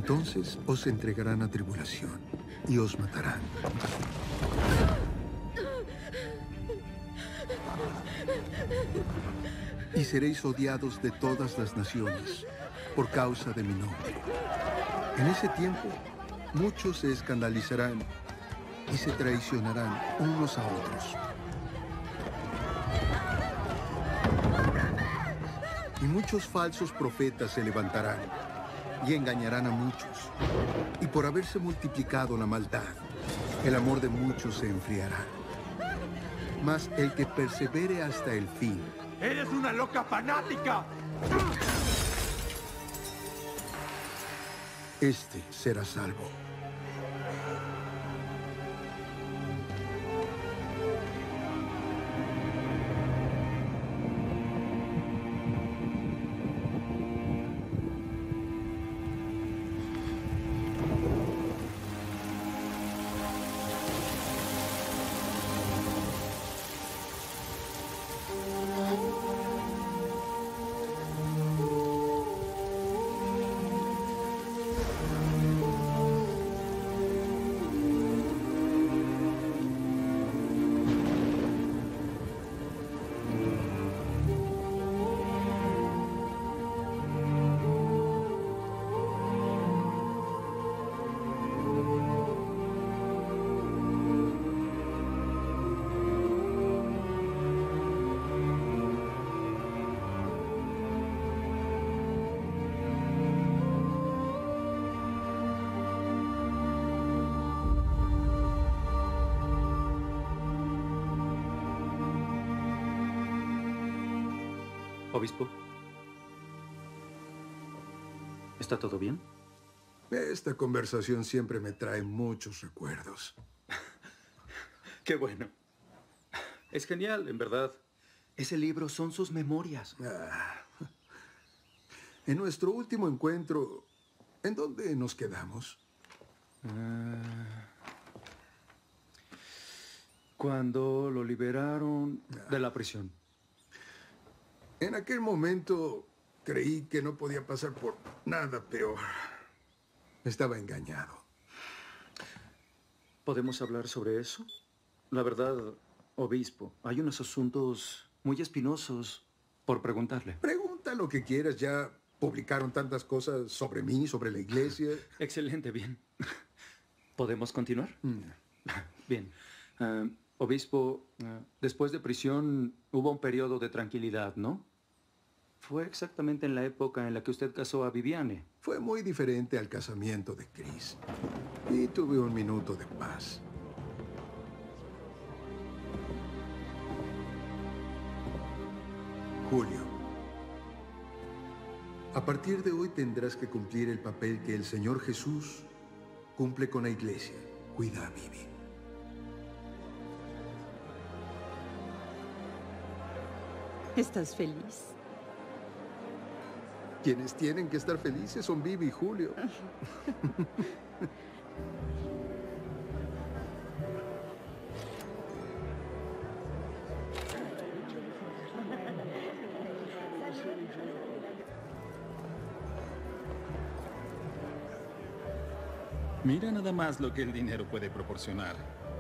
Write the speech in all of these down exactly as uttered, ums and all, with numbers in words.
Entonces os entregarán a tribulación y os matarán. Y seréis odiados de todas las naciones por causa de mi nombre. En ese tiempo, muchos se escandalizarán y se traicionarán unos a otros. Y muchos falsos profetas se levantarán y engañarán a muchos. Y por haberse multiplicado la maldad, el amor de muchos se enfriará. Mas el que persevere hasta el fin... ¡Eres una loca fanática! Este será salvo. Obispo, ¿está todo bien? Esta conversación siempre me trae muchos recuerdos. Qué bueno. Es genial, en verdad. Ese libro son sus memorias. Ah. En nuestro último encuentro, ¿en dónde nos quedamos? Uh, cuando lo liberaron ah. de la prisión. En aquel momento creí que no podía pasar por nada peor. Estaba engañado. ¿Podemos hablar sobre eso? La verdad, obispo, hay unos asuntos muy espinosos por preguntarle. Pregunta lo que quieras. Ya publicaron tantas cosas sobre mí, sobre la iglesia. Excelente, bien. ¿Podemos continuar? Mm. Bien. Uh, Obispo, uh, después de prisión hubo un periodo de tranquilidad, ¿no? Fue exactamente en la época en la que usted casó a Viviane. Fue muy diferente al casamiento de Chris. Y tuve un minuto de paz. Julio, a partir de hoy tendrás que cumplir el papel que el Señor Jesús cumple con la iglesia. Cuida a Vivi. ¿Estás feliz? Quienes tienen que estar felices son Vivi y Julio. Mira nada más lo que el dinero puede proporcionar.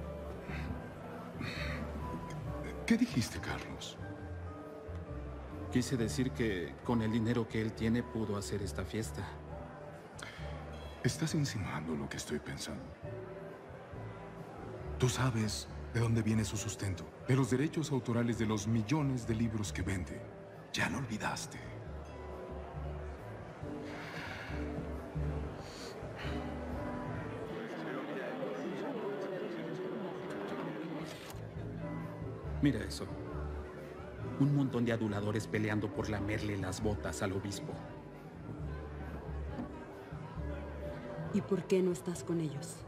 ¿Qué dijiste, Carlos? Quise decir que con el dinero que él tiene pudo hacer esta fiesta. ¿Estás insinuando lo que estoy pensando? Tú sabes de dónde viene su sustento, de los derechos autorales de los millones de libros que vende. Ya lo olvidaste. Mira eso. Un montón de aduladores peleando por lamerle las botas al obispo. ¿Y por qué no estás con ellos?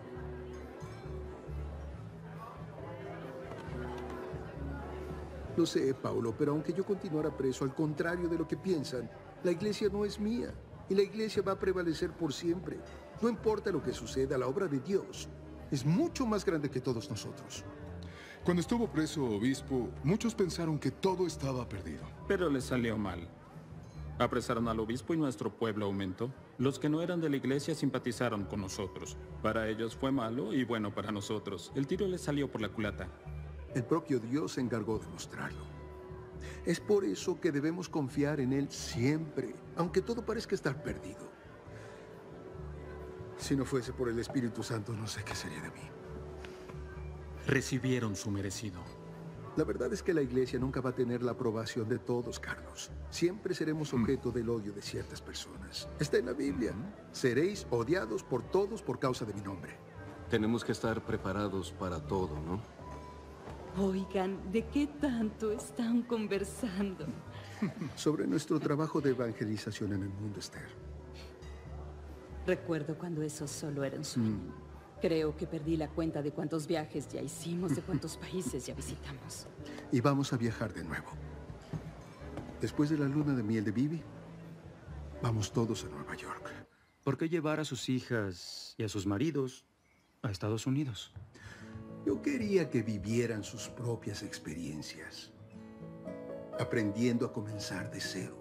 Lo sé, Paulo, pero aunque yo continuara preso, al contrario de lo que piensan, la iglesia no es mía. Y la iglesia va a prevalecer por siempre. No importa lo que suceda, la obra de Dios es mucho más grande que todos nosotros. Cuando estuvo preso, obispo, muchos pensaron que todo estaba perdido. Pero le salió mal. Apresaron al obispo y nuestro pueblo aumentó. Los que no eran de la iglesia simpatizaron con nosotros. Para ellos fue malo y bueno para nosotros. El tiro les salió por la culata. El propio Dios se encargó de mostrarlo. Es por eso que debemos confiar en Él siempre, aunque todo parezca estar perdido. Si no fuese por el Espíritu Santo, no sé qué sería de mí. Recibieron su merecido. La verdad es que la iglesia nunca va a tener la aprobación de todos, Carlos. Siempre seremos objeto del odio de ciertas personas. Está en la Biblia. Seréis odiados por todos por causa de mi nombre. Tenemos que estar preparados para todo, ¿no? Oigan, ¿de qué tanto están conversando? Sobre nuestro trabajo de evangelización en el mundo, Esther. Recuerdo cuando eso solo era un sueño. Creo que perdí la cuenta de cuántos viajes ya hicimos, de cuántos países ya visitamos. Y vamos a viajar de nuevo. Después de la luna de miel de Bibi, vamos todos a Nueva York. ¿Por qué llevar a sus hijas y a sus maridos a Estados Unidos? Yo quería que vivieran sus propias experiencias, aprendiendo a comenzar de cero.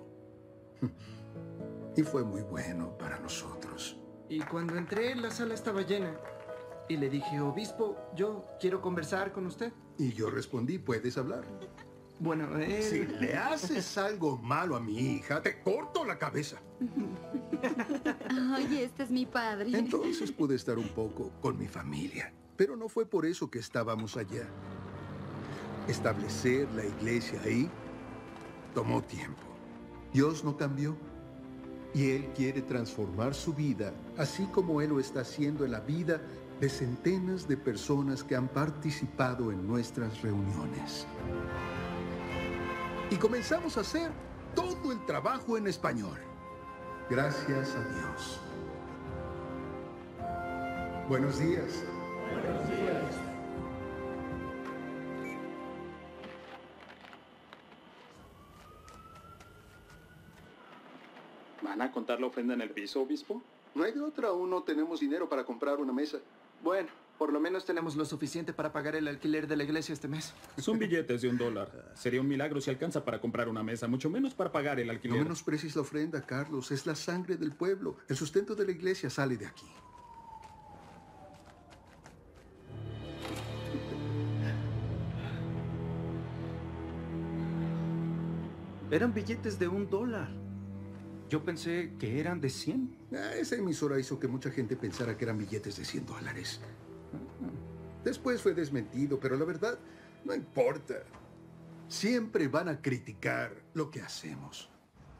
Y fue muy bueno para nosotros. Y cuando entré, la sala estaba llena. Y le dije, obispo, yo quiero conversar con usted. Y yo respondí, ¿puedes hablar? Bueno, él... Si le haces algo malo a mi hija, te corto la cabeza. Oye, este es mi padre. Entonces pude estar un poco con mi familia. Pero no fue por eso que estábamos allá. Establecer la iglesia ahí tomó tiempo. Dios no cambió. Y Él quiere transformar su vida, así como Él lo está haciendo en la vida de centenas de personas que han participado en nuestras reuniones. Y comenzamos a hacer todo el trabajo en español. Gracias a Dios. Buenos días. Buenos días. ¿Van a contar la ofrenda en el piso, obispo? No hay de otra, aún no tenemos dinero para comprar una mesa. Bueno, por lo menos tenemos lo suficiente para pagar el alquiler de la iglesia este mes. Son billetes de un dólar. Sería un milagro si alcanza para comprar una mesa, mucho menos para pagar el alquiler. No menosprecies la ofrenda, Carlos. Es la sangre del pueblo. El sustento de la iglesia sale de aquí. Eran billetes de un dólar. Yo pensé que eran de cien. Ah, esa emisora hizo que mucha gente pensara que eran billetes de cien dólares. Después fue desmentido, pero la verdad, no importa. Siempre van a criticar lo que hacemos.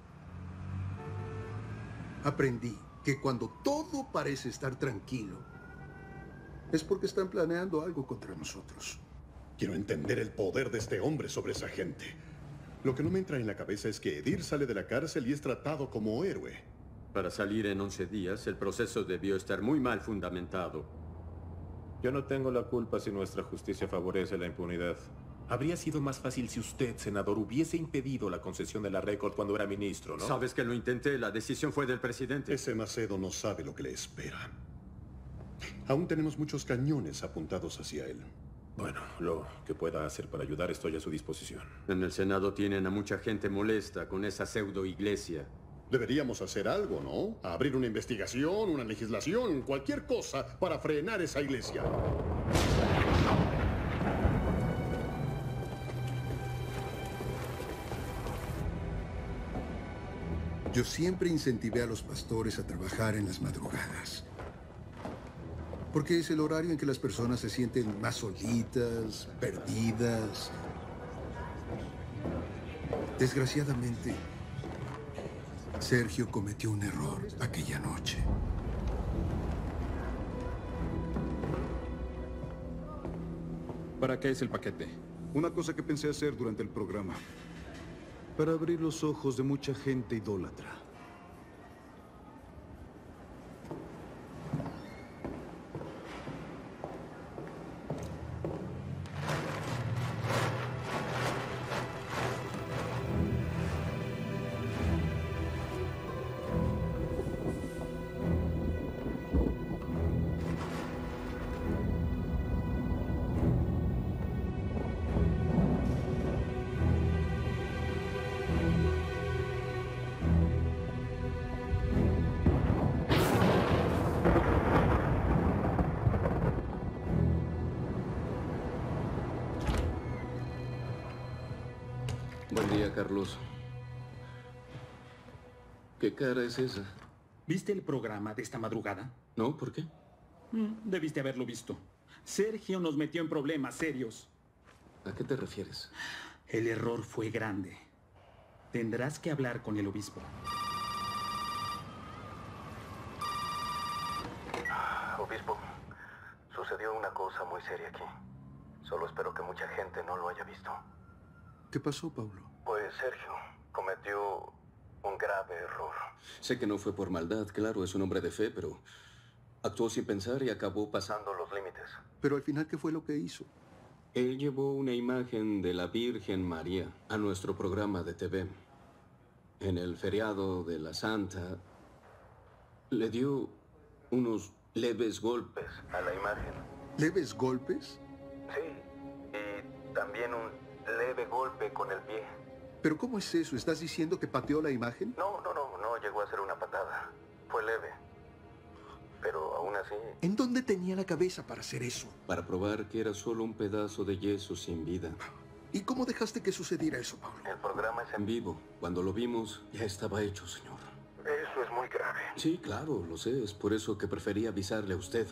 Aprendí que cuando todo parece estar tranquilo, es porque están planeando algo contra nosotros. Quiero entender el poder de este hombre sobre esa gente. Lo que no me entra en la cabeza es que Edir sale de la cárcel y es tratado como héroe. Para salir en once días, el proceso debió estar muy mal fundamentado. Yo no tengo la culpa si nuestra justicia favorece la impunidad. Habría sido más fácil si usted, senador, hubiese impedido la concesión de la récord cuando era ministro, ¿no? Sabes que lo intenté, la decisión fue del presidente. Ese Macedo no sabe lo que le espera. Aún tenemos muchos cañones apuntados hacia él. Bueno, lo que pueda hacer para ayudar estoy a su disposición. En el Senado tienen a mucha gente molesta con esa pseudo iglesia. Deberíamos hacer algo, ¿no? Abrir una investigación, una legislación, cualquier cosa para frenar esa iglesia. Yo siempre incentivé a los pastores a trabajar en las madrugadas. Porque es el horario en que las personas se sienten más solitas, perdidas. Desgraciadamente, Sergio cometió un error aquella noche. ¿Para qué es el paquete? Una cosa que pensé hacer durante el programa. Para abrir los ojos de mucha gente idólatra. Buen día, Carlos. ¿Qué cara es esa? ¿Viste el programa de esta madrugada? No, ¿por qué? Mm, debiste haberlo visto. Sergio nos metió en problemas serios. ¿A qué te refieres? El error fue grande. Tendrás que hablar con el obispo. Obispo, sucedió una cosa muy seria aquí. Solo espero que mucha gente no lo haya visto. ¿Qué pasó, Paulo? Pues Sergio cometió un grave error. Sé que no fue por maldad, claro, es un hombre de fe, pero actuó sin pensar y acabó pasando los límites. Pero al final, ¿qué fue lo que hizo? Él llevó una imagen de la Virgen María a nuestro programa de T V. En el feriado de la Santa, le dio unos leves golpes a la imagen. ¿Leves golpes? Sí, y también un leve golpe con el pie. ¿Pero cómo es eso? ¿Estás diciendo que pateó la imagen? No, no, no, no llegó a ser una patada. Fue leve. Pero aún así... ¿En dónde tenía la cabeza para hacer eso? Para probar que era solo un pedazo de yeso sin vida. ¿Y cómo dejaste que sucediera eso, Paulo? El programa es en vivo. Cuando lo vimos, ya estaba hecho, señor. Eso es muy grave. Sí, claro, lo sé. Es por eso que preferí avisarle a usted.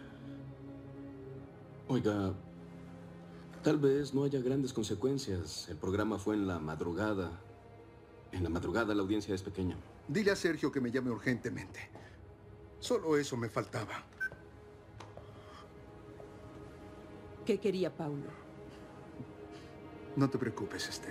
Oiga, tal vez no haya grandes consecuencias. El programa fue en la madrugada. En la madrugada la audiencia es pequeña. Dile a Sergio que me llame urgentemente. Solo eso me faltaba. ¿Qué quería Paulo? No te preocupes, Esther.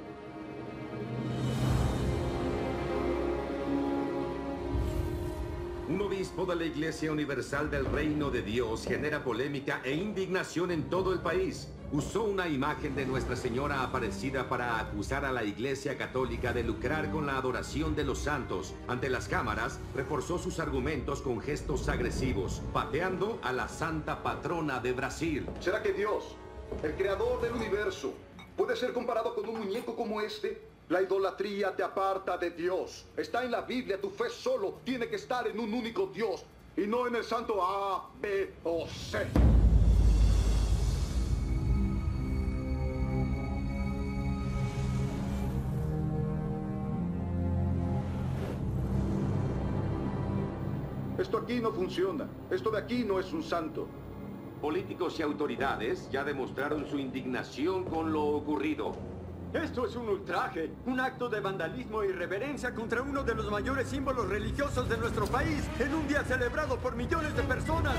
Un obispo de la Iglesia Universal del Reino de Dios genera polémica e indignación en todo el país. Usó una imagen de Nuestra Señora Aparecida para acusar a la Iglesia Católica de lucrar con la adoración de los santos. Ante las cámaras, reforzó sus argumentos con gestos agresivos, pateando a la santa patrona de Brasil. ¿Será que Dios, el creador del universo, puede ser comparado con un muñeco como este? La idolatría te aparta de Dios. Está en la Biblia, tu fe solo tiene que estar en un único Dios y no en el santo A, B o C. Esto aquí no funciona. Esto de aquí no es un santo. Políticos y autoridades ya demostraron su indignación con lo ocurrido. Esto es un ultraje, un acto de vandalismo e irreverencia contra uno de los mayores símbolos religiosos de nuestro país, en un día celebrado por millones de personas.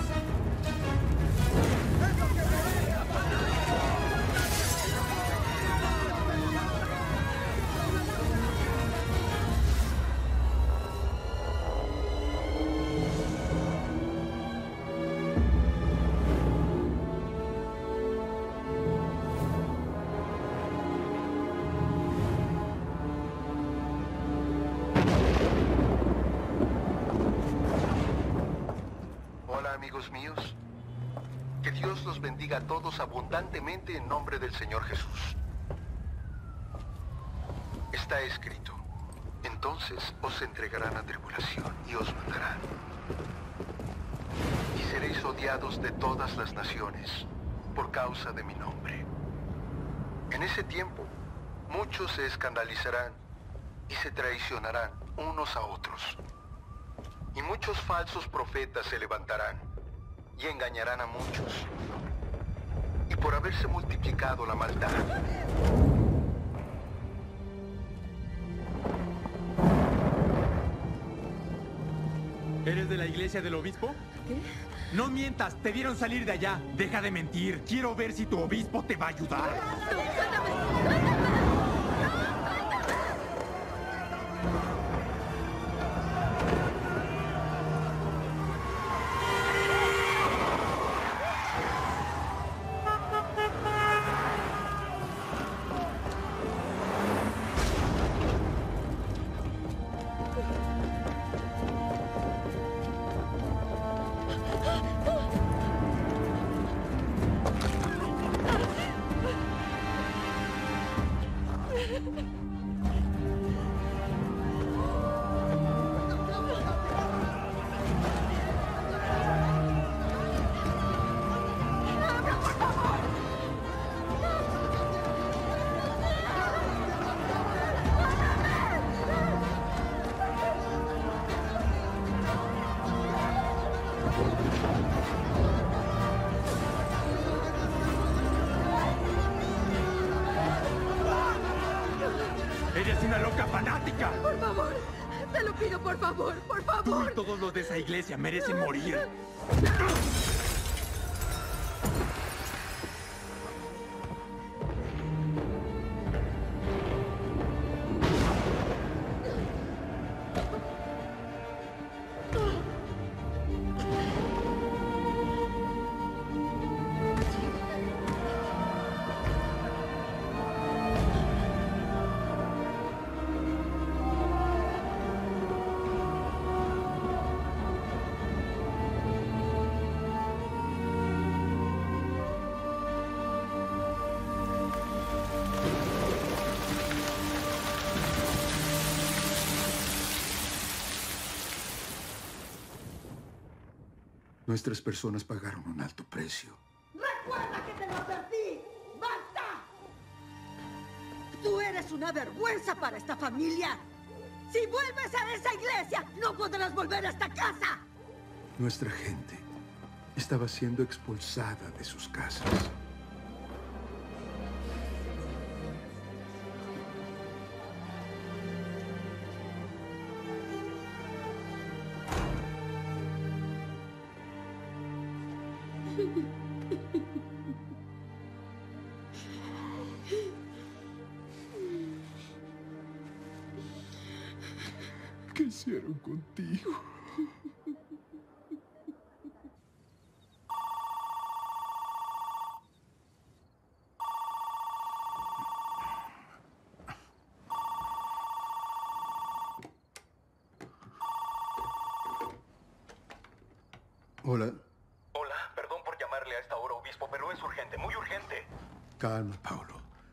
Amigos míos, que Dios los bendiga a todos abundantemente en nombre del Señor Jesús. Está escrito: entonces os entregarán a tribulación y os matarán. Y seréis odiados de todas las naciones por causa de mi nombre. En ese tiempo, muchos se escandalizarán y se traicionarán unos a otros. Y muchos falsos profetas se levantarán y engañarán a muchos. Y por haberse multiplicado la maldad, ¿eres de la iglesia del obispo? ¿Qué? No mientas, te vieron salir de allá. Deja de mentir. Quiero ver si tu obispo te va a ayudar. Eres una loca fanática. Por favor, te lo pido, por favor, por favor. Tú y todos los de esa iglesia merecen morir. Nuestras personas pagaron un alto precio. ¡Recuerda que te lo advertí! ¡Basta! Tú eres una vergüenza para esta familia. Si vuelves a esa iglesia, no podrás volver a esta casa. Nuestra gente estaba siendo expulsada de sus casas. ¿Qué hicieron contigo? Hola. Hola, perdón por llamarle a esta hora, obispo, pero es urgente, muy urgente. Calma, Paulo.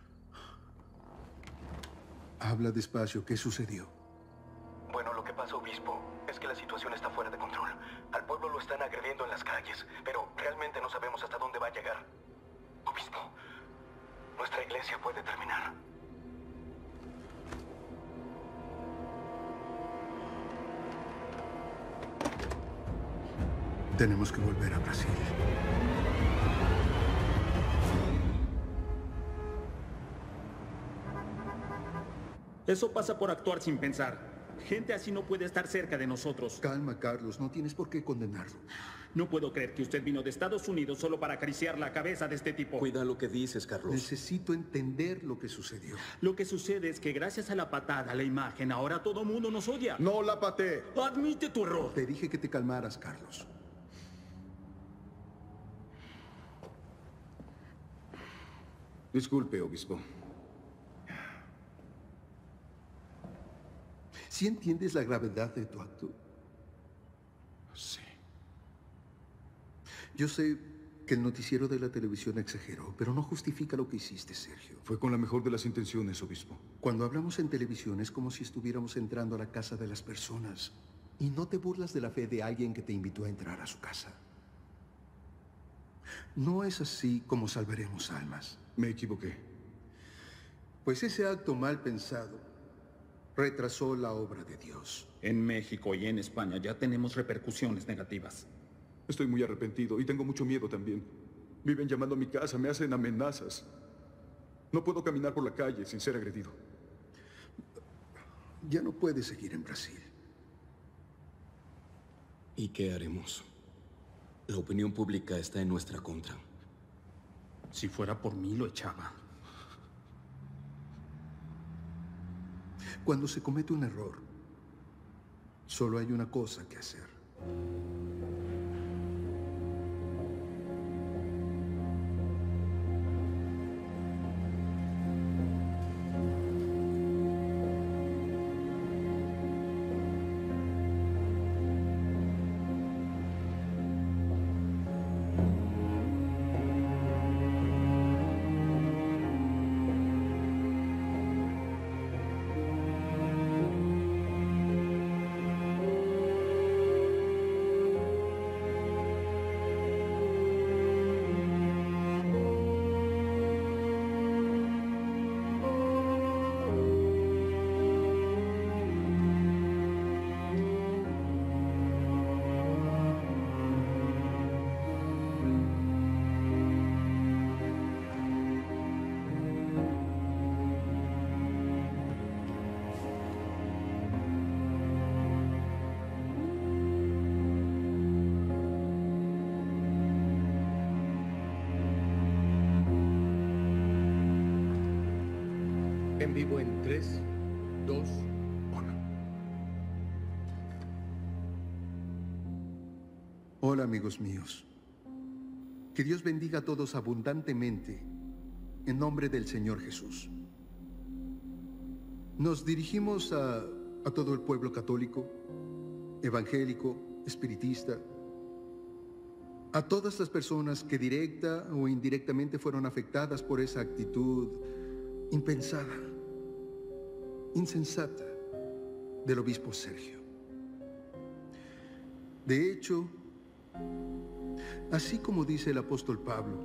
Habla despacio. ¿Qué sucedió? Bueno, lo que pasa, obispo, es que la situación está fuera de control. Al pueblo lo están agrediendo en las calles, pero realmente no sabemos hasta dónde va a llegar. Obispo, nuestra iglesia puede terminar. Tenemos que volver a Brasil. Eso pasa por actuar sin pensar. Gente así no puede estar cerca de nosotros. Calma, Carlos. No tienes por qué condenarlo. No puedo creer que usted vino de Estados Unidos solo para acariciar la cabeza de este tipo. Cuida lo que dices, Carlos. Necesito entender lo que sucedió. Lo que sucede es que gracias a la patada, a la imagen, ahora todo mundo nos odia. No la pateé. Admite tu error. Te dije que te calmaras, Carlos. Disculpe, obispo. ¿Sí entiendes la gravedad de tu acto? Sí. Yo sé que el noticiero de la televisión exageró, pero no justifica lo que hiciste, Sergio. Fue con la mejor de las intenciones, obispo. Cuando hablamos en televisión es como si estuviéramos entrando a la casa de las personas. Y no te burlas de la fe de alguien que te invitó a entrar a su casa. No es así como salvaremos almas. Me equivoqué. Pues ese acto mal pensado retrasó la obra de Dios. En México y en España ya tenemos repercusiones negativas. Estoy muy arrepentido y tengo mucho miedo también. Viven llamando a mi casa, me hacen amenazas. No puedo caminar por la calle sin ser agredido. Ya no puedes seguir en Brasil. ¿Y qué haremos? La opinión pública está en nuestra contra. Si fuera por mí, lo echaba. Cuando se comete un error, solo hay una cosa que hacer. En vivo en tres, dos, uno. Hola, amigos míos. Que Dios bendiga a todos abundantemente en nombre del Señor Jesús. Nos dirigimos a, a todo el pueblo católico, evangélico, espiritista, a todas las personas que directa o indirectamente fueron afectadas por esa actitud impensada, insensata del obispo Sergio. De hecho, así como dice el apóstol Pablo,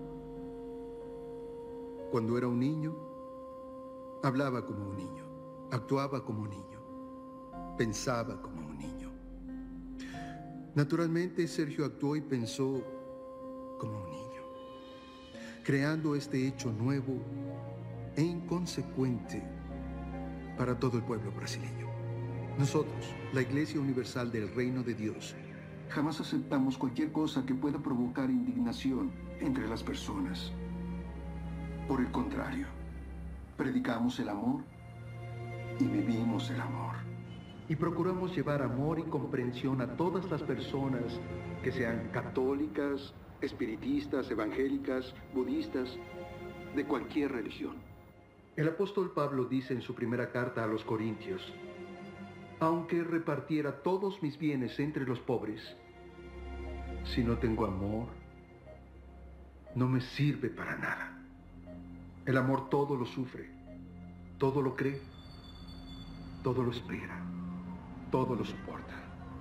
cuando era un niño, hablaba como un niño, actuaba como un niño, pensaba como un niño. Naturalmente, Sergio actuó y pensó como un niño, creando este hecho nuevo e inconsecuente para todo el pueblo brasileño. Nosotros, la Iglesia Universal del Reino de Dios, jamás aceptamos cualquier cosa que pueda provocar indignación entre las personas. Por el contrario, predicamos el amor y vivimos el amor. Y procuramos llevar amor y comprensión a todas las personas que sean católicas, espiritistas, evangélicas, budistas, de cualquier religión. El apóstol Pablo dice en su primera carta a los Corintios: aunque repartiera todos mis bienes entre los pobres, si no tengo amor, no me sirve para nada. El amor todo lo sufre, todo lo cree, todo lo espera, todo lo soporta.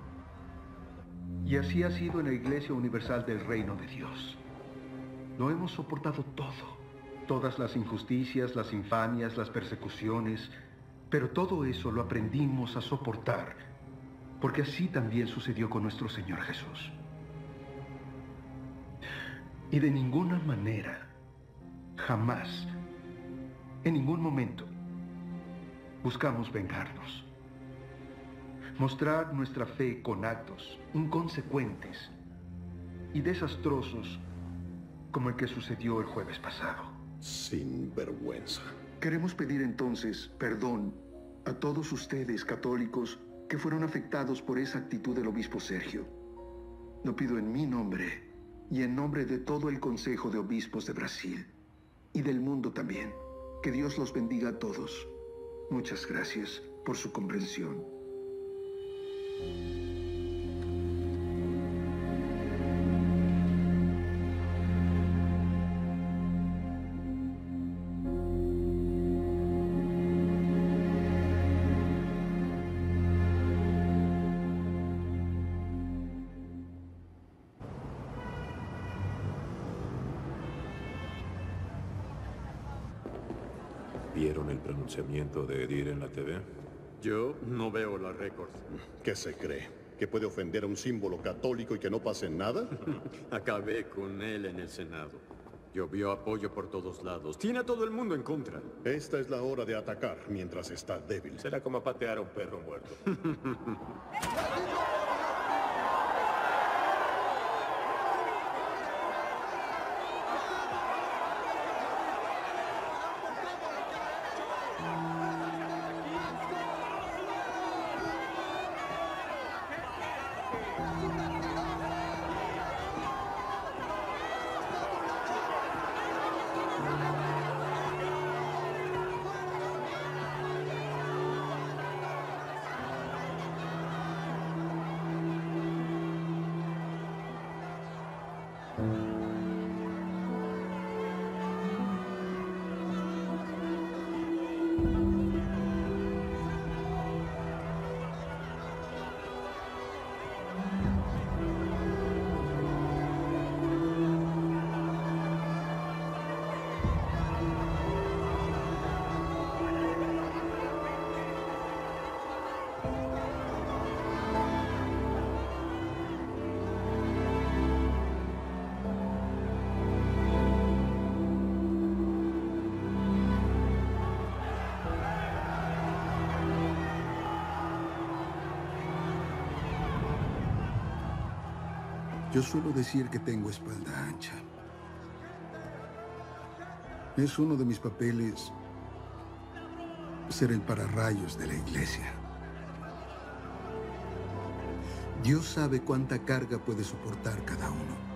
Y así ha sido en la Iglesia Universal del Reino de Dios. Lo hemos soportado todo, todas las injusticias, las infamias, las persecuciones, pero todo eso lo aprendimos a soportar, porque así también sucedió con nuestro Señor Jesús. Y de ninguna manera, jamás, en ningún momento, buscamos vengarnos. Mostrar nuestra fe con actos inconsecuentes y desastrosos como el que sucedió el jueves pasado. Sin vergüenza. Queremos pedir entonces perdón a todos ustedes, católicos, que fueron afectados por esa actitud del obispo Sergio. Lo pido en mi nombre y en nombre de todo el Consejo de Obispos de Brasil y del mundo también. Que Dios los bendiga a todos. Muchas gracias por su comprensión. ¿Vieron el pronunciamiento de Edir en la T V? Yo no veo la récord. ¿Qué se cree? ¿Que puede ofender a un símbolo católico y que no pase nada? Acabé con él en el Senado. Llovió apoyo por todos lados. Tiene a todo el mundo en contra. Esta es la hora de atacar mientras está débil. Será como patear a un perro muerto. Yo suelo decir que tengo espalda ancha. Es uno de mis papeles ser el pararrayos de la iglesia. Dios sabe cuánta carga puede soportar cada uno.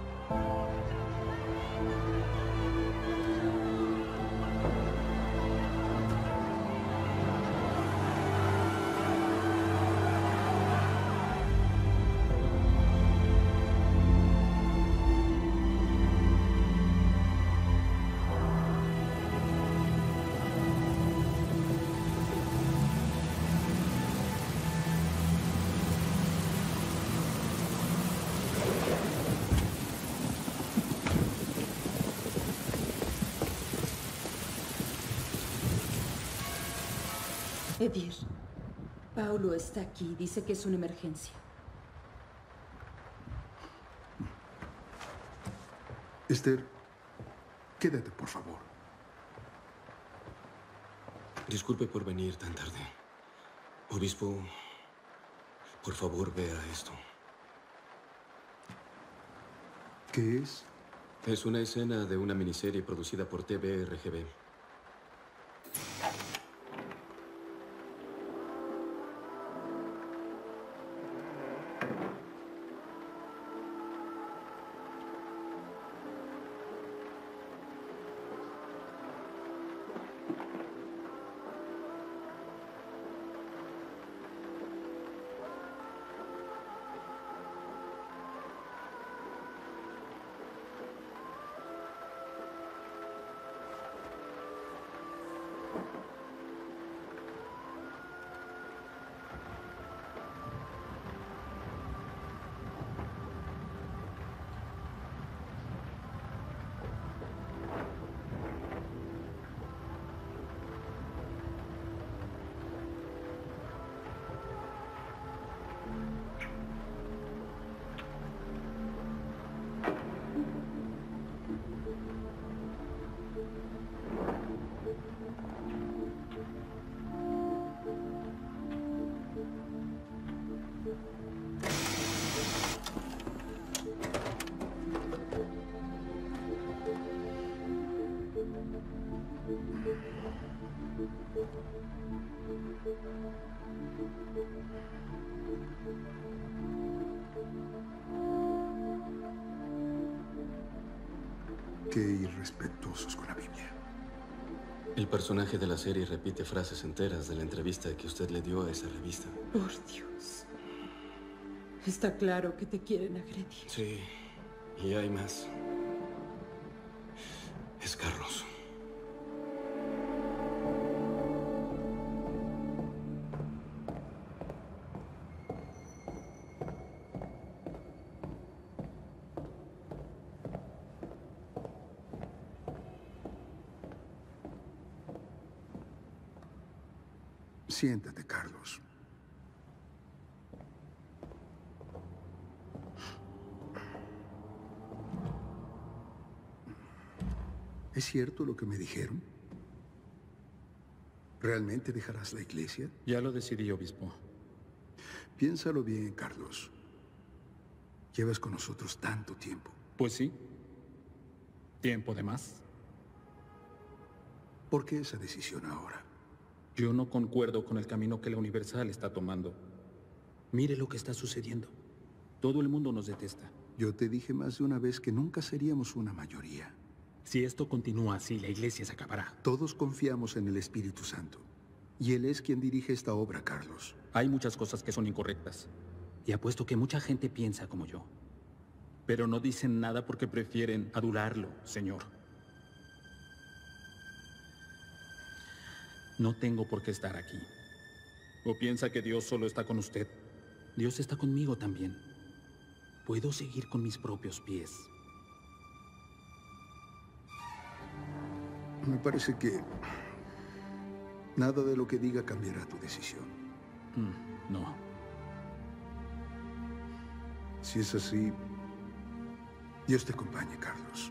Edir, Paulo está aquí. Dice que es una emergencia. Esther, quédate, por favor. Disculpe por venir tan tarde. Obispo, por favor, vea esto. ¿Qué es? Es una escena de una miniserie producida por T V R G B. Qué irrespetuosos con la Biblia. El personaje de la serie repite frases enteras de la entrevista que usted le dio a esa revista. Por Dios. Está claro que te quieren agredir. Sí, y hay más. Es Carlos. Siéntate, Carlos. ¿Es cierto lo que me dijeron? ¿Realmente dejarás la iglesia? Ya lo decidí, obispo. Piénsalo bien, Carlos. Llevas con nosotros tanto tiempo. Pues sí. Tiempo de más. ¿Por qué esa decisión ahora? Yo no concuerdo con el camino que la Universal está tomando. Mire lo que está sucediendo. Todo el mundo nos detesta. Yo te dije más de una vez que nunca seríamos una mayoría. Si esto continúa así, la iglesia se acabará. Todos confiamos en el Espíritu Santo. Y Él es quien dirige esta obra, Carlos. Hay muchas cosas que son incorrectas. Y apuesto que mucha gente piensa como yo. Pero no dicen nada porque prefieren adularlo, señor. No tengo por qué estar aquí. ¿O piensa que Dios solo está con usted? Dios está conmigo también. Puedo seguir con mis propios pies. Me parece que nada de lo que diga cambiará tu decisión. Mm, no. Si es así, Dios te acompañe, Carlos.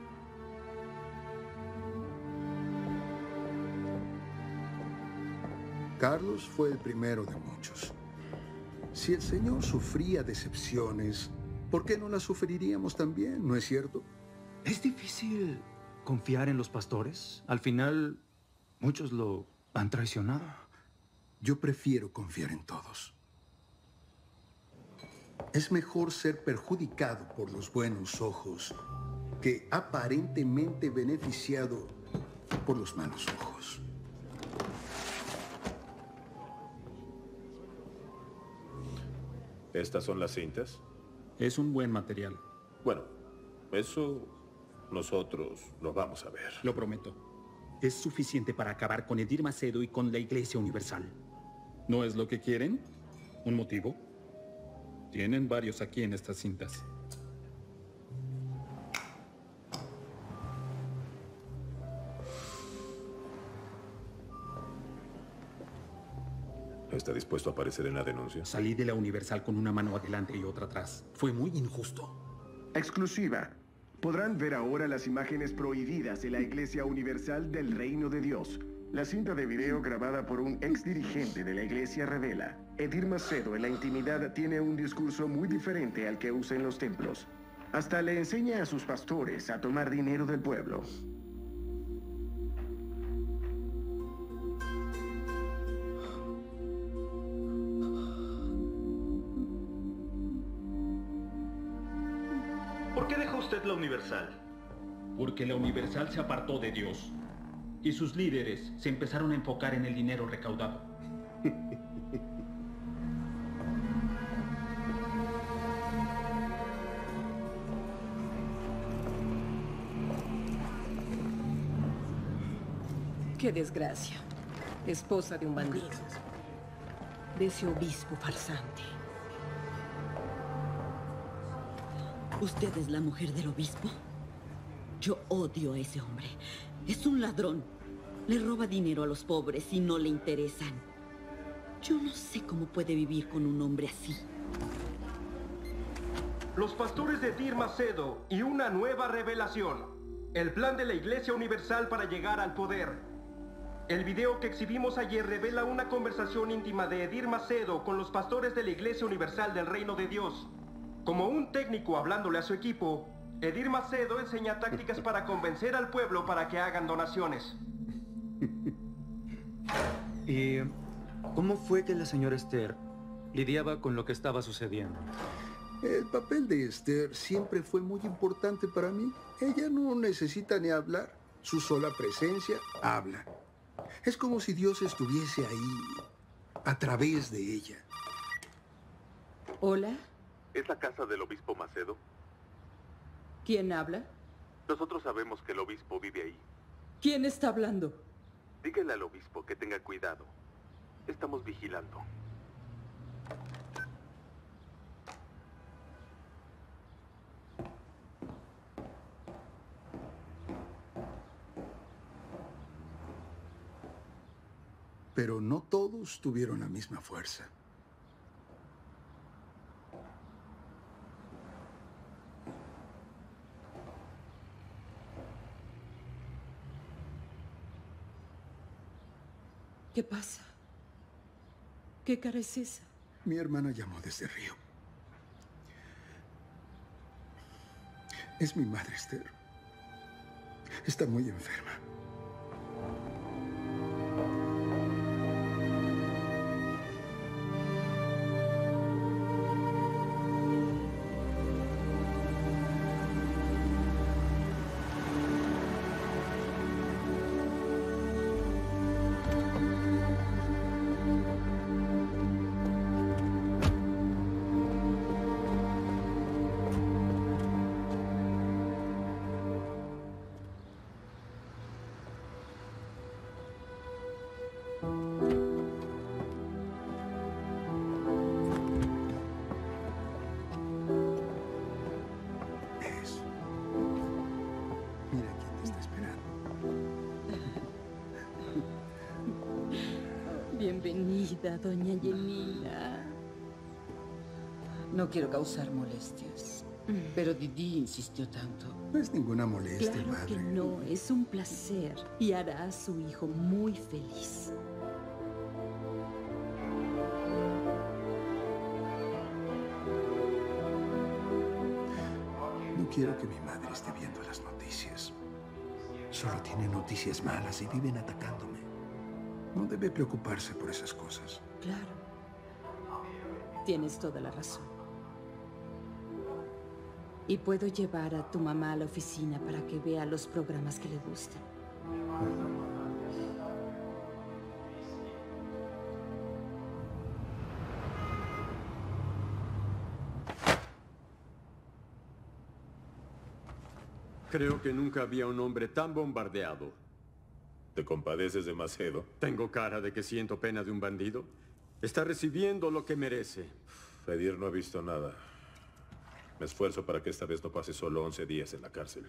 Carlos fue el primero de muchos. Si el Señor sufría decepciones, ¿por qué no las sufriríamos también? ¿No es cierto? Es difícil confiar en los pastores. Al final, muchos lo ¿Han traicionado? Yo prefiero confiar en todos. Es mejor ser perjudicado por los buenos ojos que aparentemente beneficiado por los malos ojos. ¿Estas son las cintas? Es un buen material. Bueno, eso nosotros lo vamos a ver. Lo prometo. Es suficiente para acabar con Edir Macedo y con la Iglesia Universal. ¿No es lo que quieren? ¿Un motivo? Tienen varios aquí en estas cintas. ¿Está dispuesto a aparecer en la denuncia? Salí de la Universal con una mano adelante y otra atrás. Fue muy injusto. Exclusiva. Podrán ver ahora las imágenes prohibidas de la Iglesia Universal del Reino de Dios. La cinta de video grabada por un ex dirigente de la Iglesia revela: Edir Macedo en la intimidad tiene un discurso muy diferente al que usa en los templos. Hasta le enseña a sus pastores a tomar dinero del pueblo. ¿Por qué dejó usted la Universal? Porque la Universal se apartó de Dios. Y sus líderes se empezaron a enfocar en el dinero recaudado. Qué desgracia. Esposa de un bandido. De ese obispo farsante. ¿Usted es la mujer del obispo? Yo odio a ese hombre. Es un ladrón. Le roba dinero a los pobres y no le interesan. Yo no sé cómo puede vivir con un hombre así. Los pastores de Edir Macedo y una nueva revelación. El plan de la Iglesia Universal para llegar al poder. El video que exhibimos ayer revela una conversación íntima de Edir Macedo con los pastores de la Iglesia Universal del Reino de Dios. Como un técnico hablándole a su equipo, Edir Macedo enseña tácticas para convencer al pueblo para que hagan donaciones. ¿Y cómo fue que la señora Esther lidiaba con lo que estaba sucediendo? El papel de Esther siempre fue muy importante para mí. Ella no necesita ni hablar. Su sola presencia habla. Es como si Dios estuviese ahí, a través de ella. ¿Hola? ¿Es la casa del obispo Macedo? ¿Quién habla? Nosotros sabemos que el obispo vive ahí. ¿Quién está hablando? Dígale al obispo que tenga cuidado. Estamos vigilando. Pero no todos tuvieron la misma fuerza. ¿Qué pasa? ¿Qué cara es esa? Mi hermana llamó desde Río. Es mi madre, Esther. Está muy enferma. Bienvenida, doña Yenila. No quiero causar molestias, pero Didi insistió tanto. No es ninguna molestia, Claro madre. que no, es un placer y hará a su hijo muy feliz. No quiero que mi madre esté viendo las noticias. Solo tiene noticias malas y viven atacándome. No debe preocuparse por esas cosas. Claro. Tienes toda la razón. Y puedo llevar a tu mamá a la oficina para que vea los programas que le gusten. Creo que nunca había un hombre tan bombardeado. ¿Te compadeces de Macedo? ¿Tengo cara de que siento pena de un bandido? Está recibiendo lo que merece. Edir no ha visto nada. Me esfuerzo para que esta vez no pase solo once días en la cárcel.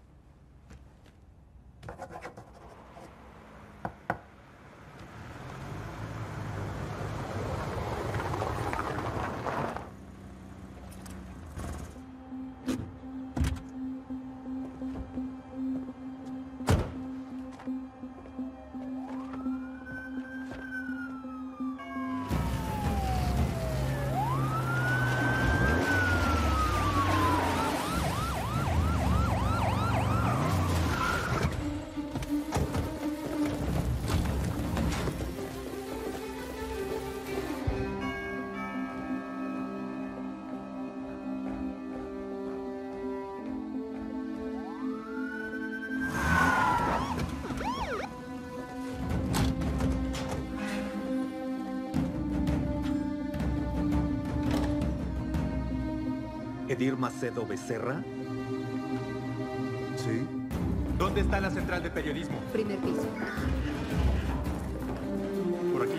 ¿Edir Macedo Becerra? Sí. ¿Dónde está la central de periodismo? Primer piso. Por aquí.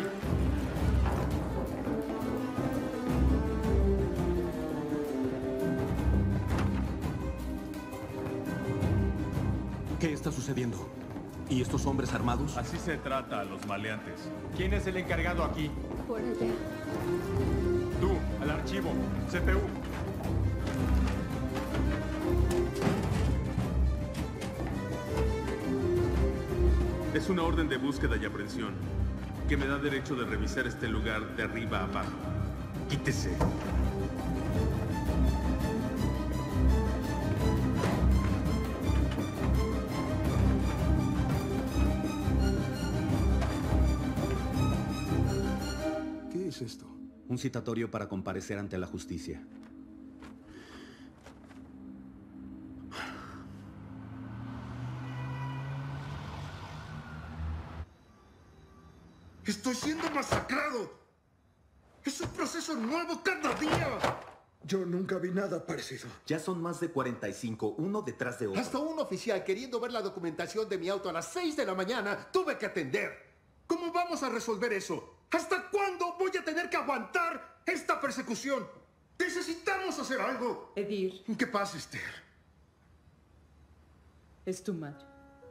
¿Qué está sucediendo? ¿Y estos hombres armados? Así se trata a los maleantes. ¿Quién es el encargado aquí? Por allá. Tú, al archivo. C P U. Es una orden de búsqueda y aprehensión que me da derecho de revisar este lugar de arriba a abajo. Quítese. ¿Qué es esto? Un citatorio para comparecer ante la justicia. ¡Estoy siendo masacrado! ¡Es un proceso nuevo cada día! Yo nunca vi nada parecido. Ya son más de cuarenta y cinco, uno detrás de otro. Hasta un oficial queriendo ver la documentación de mi auto a las seis de la mañana tuve que atender. ¿Cómo vamos a resolver eso? ¿Hasta cuándo voy a tener que aguantar esta persecución? Necesitamos hacer algo. Edir. ¿Qué pasa, Esther? Es tu madre.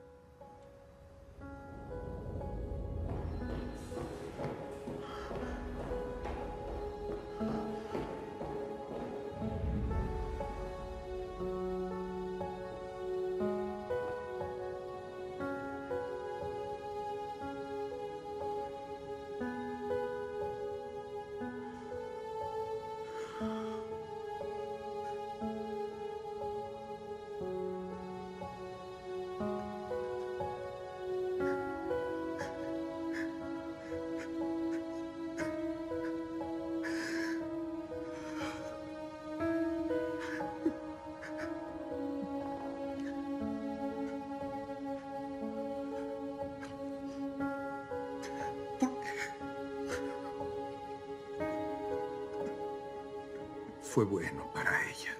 Fue bueno para ella.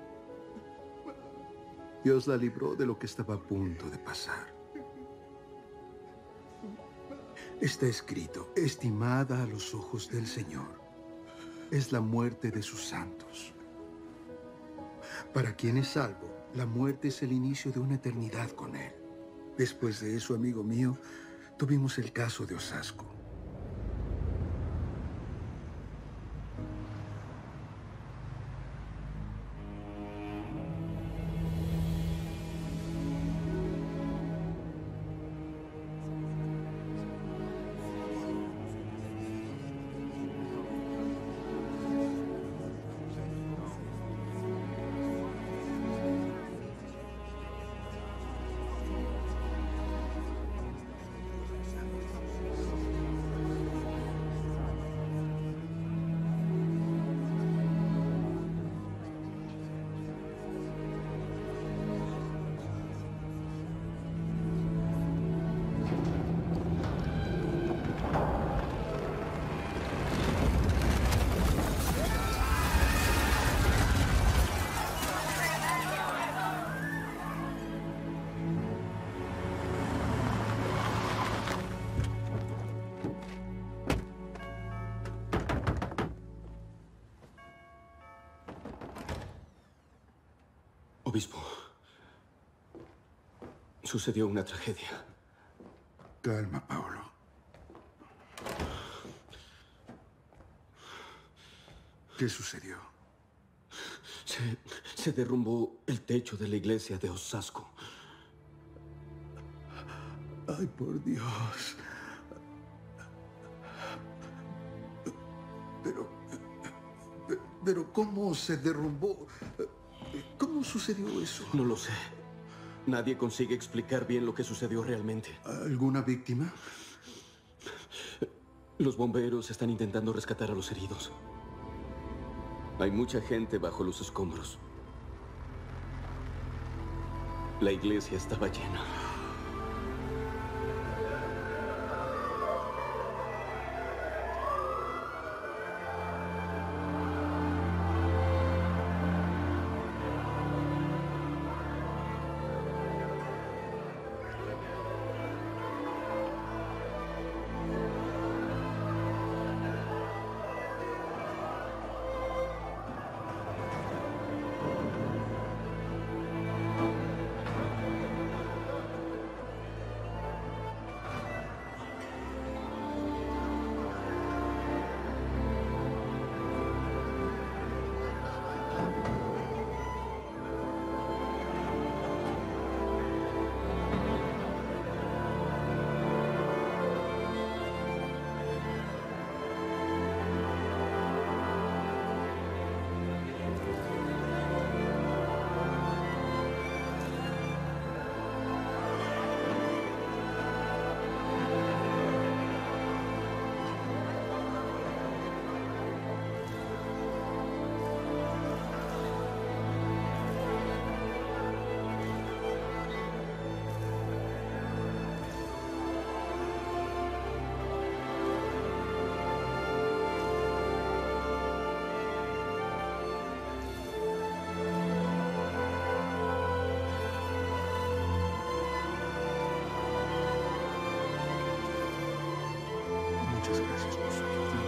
Dios la libró de lo que estaba a punto de pasar. Está escrito, estimada a los ojos del Señor, es la muerte de sus santos. Para quien es salvo, la muerte es el inicio de una eternidad con Él. Después de eso, amigo mío, tuvimos el caso de Osasco. Obispo, sucedió una tragedia. Calma, Paulo. ¿Qué sucedió? Se, se derrumbó el techo de la iglesia de Osasco. Ay, por Dios. Pero... Pero, ¿cómo se derrumbó? ¿Cómo sucedió eso? No lo sé. Nadie consigue explicar bien lo que sucedió realmente. ¿Alguna víctima? Los bomberos están intentando rescatar a los heridos. Hay mucha gente bajo los escombros. La iglesia estaba llena. Muchas gracias por su ayuda.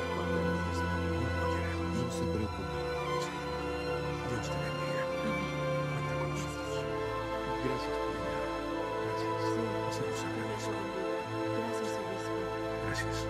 No se preocupe. Dios te bendiga. Cuenta con nosotros. Gracias por venir. Gracias. Se los agradezco. Gracias, obispo. Gracias.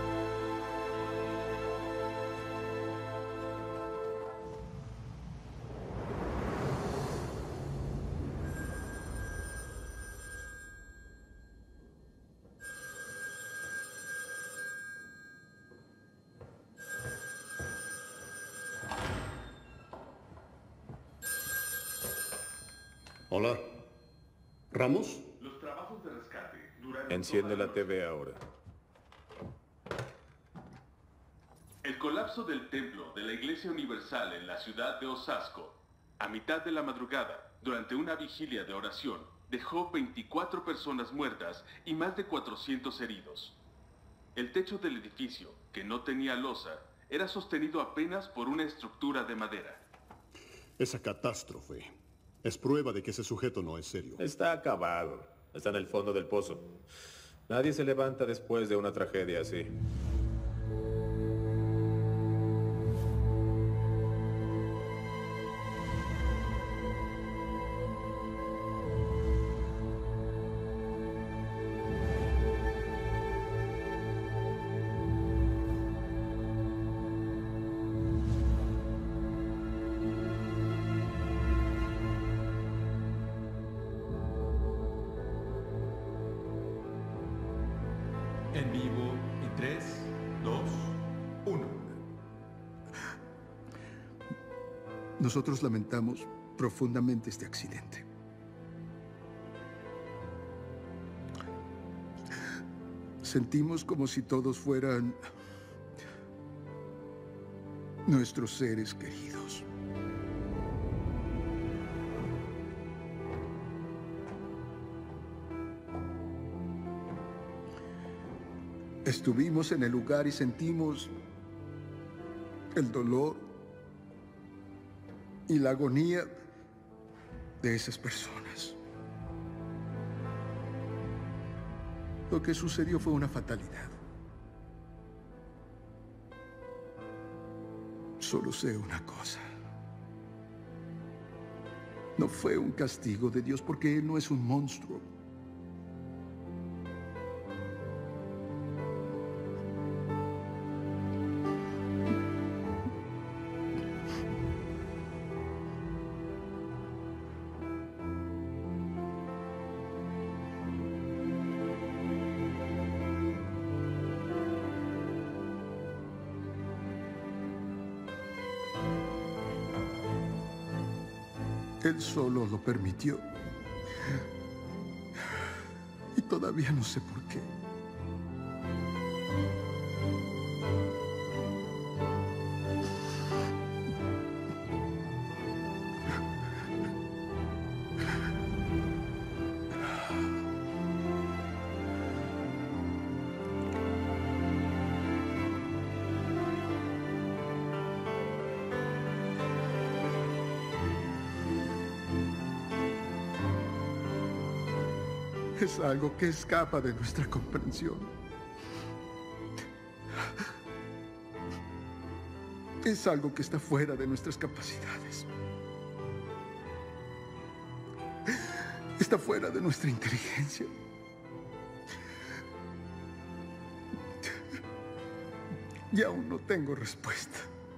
Hola. ¿Ramos? Los trabajos de rescate duraron... Enciende la T V ahora. El colapso del templo de la Iglesia Universal en la ciudad de Osasco, a mitad de la madrugada, durante una vigilia de oración, dejó veinticuatro personas muertas y más de cuatrocientos heridos. El techo del edificio, que no tenía losa, era sostenido apenas por una estructura de madera. Esa catástrofe es prueba de que ese sujeto no es serio. Está acabado. Está en el fondo del pozo. Nadie se levanta después de una tragedia así. En vivo, en tres, dos, uno. Nosotros lamentamos profundamente este accidente. Sentimos como si todos fueran nuestros seres queridos. Estuvimos en el lugar y sentimos el dolor y la agonía de esas personas. Lo que sucedió fue una fatalidad. Solo sé una cosa. No fue un castigo de Dios porque Él no es un monstruo. Él solo lo permitió. Y todavía no sé por qué. Es algo que escapa de nuestra comprensión. Es algo que está fuera de nuestras capacidades. Está fuera de nuestra inteligencia. Y aún no tengo respuesta.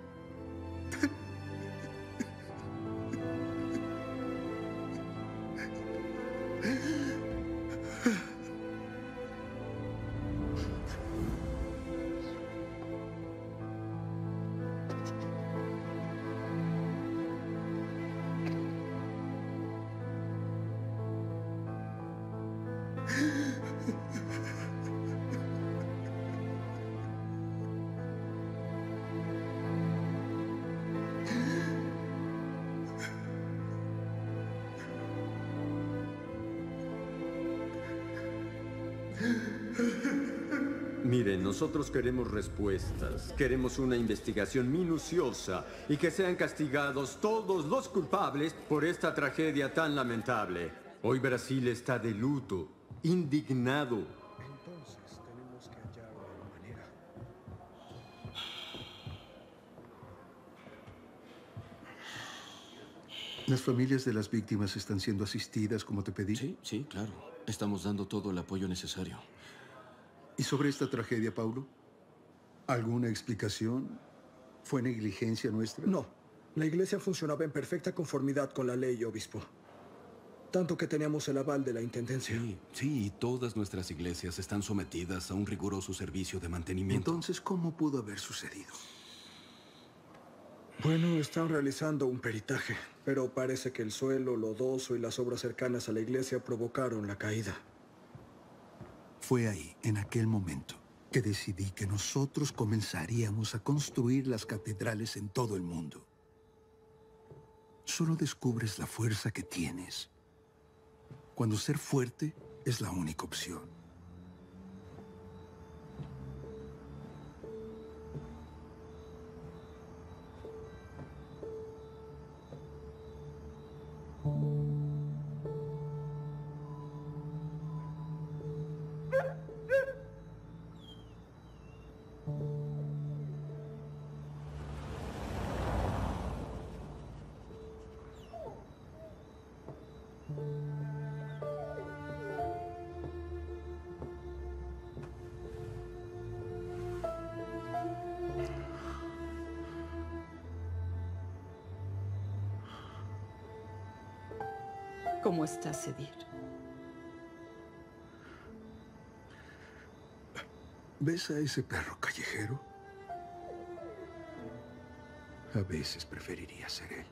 Miren, nosotros queremos respuestas, queremos una investigación minuciosa y que sean castigados todos los culpables por esta tragedia tan lamentable. Hoy Brasil está de luto, indignado. Entonces tenemos que hallar una manera. ¿Las familias de las víctimas están siendo asistidas como te pedí? Sí, sí, claro. Estamos dando todo el apoyo necesario. ¿Y sobre esta tragedia, Paulo? ¿Alguna explicación? ¿Fue negligencia nuestra? No. La iglesia funcionaba en perfecta conformidad con la ley, obispo. Tanto que teníamos el aval de la intendencia. Sí, sí, y todas nuestras iglesias están sometidas a un riguroso servicio de mantenimiento. Entonces, ¿cómo pudo haber sucedido? Bueno, están realizando un peritaje, pero parece que el suelo lodoso y las obras cercanas a la iglesia provocaron la caída. Fue ahí, en aquel momento, que decidí que nosotros comenzaríamos a construir las catedrales en todo el mundo. Solo descubres la fuerza que tienes cuando ser fuerte es la única opción. ¿Cómo estás, Edir? ¿Ves a ese perro callejero? A veces preferiría ser él.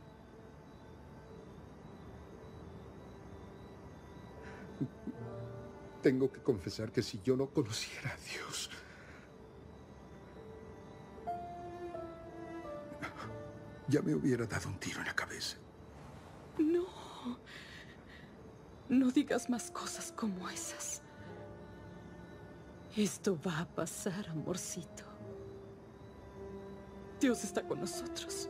Tengo que confesar que si yo no conociera a Dios, ya me hubiera dado un tiro en la cabeza. No. No digas más cosas como esas. Esto va a pasar, amorcito. Dios está con nosotros.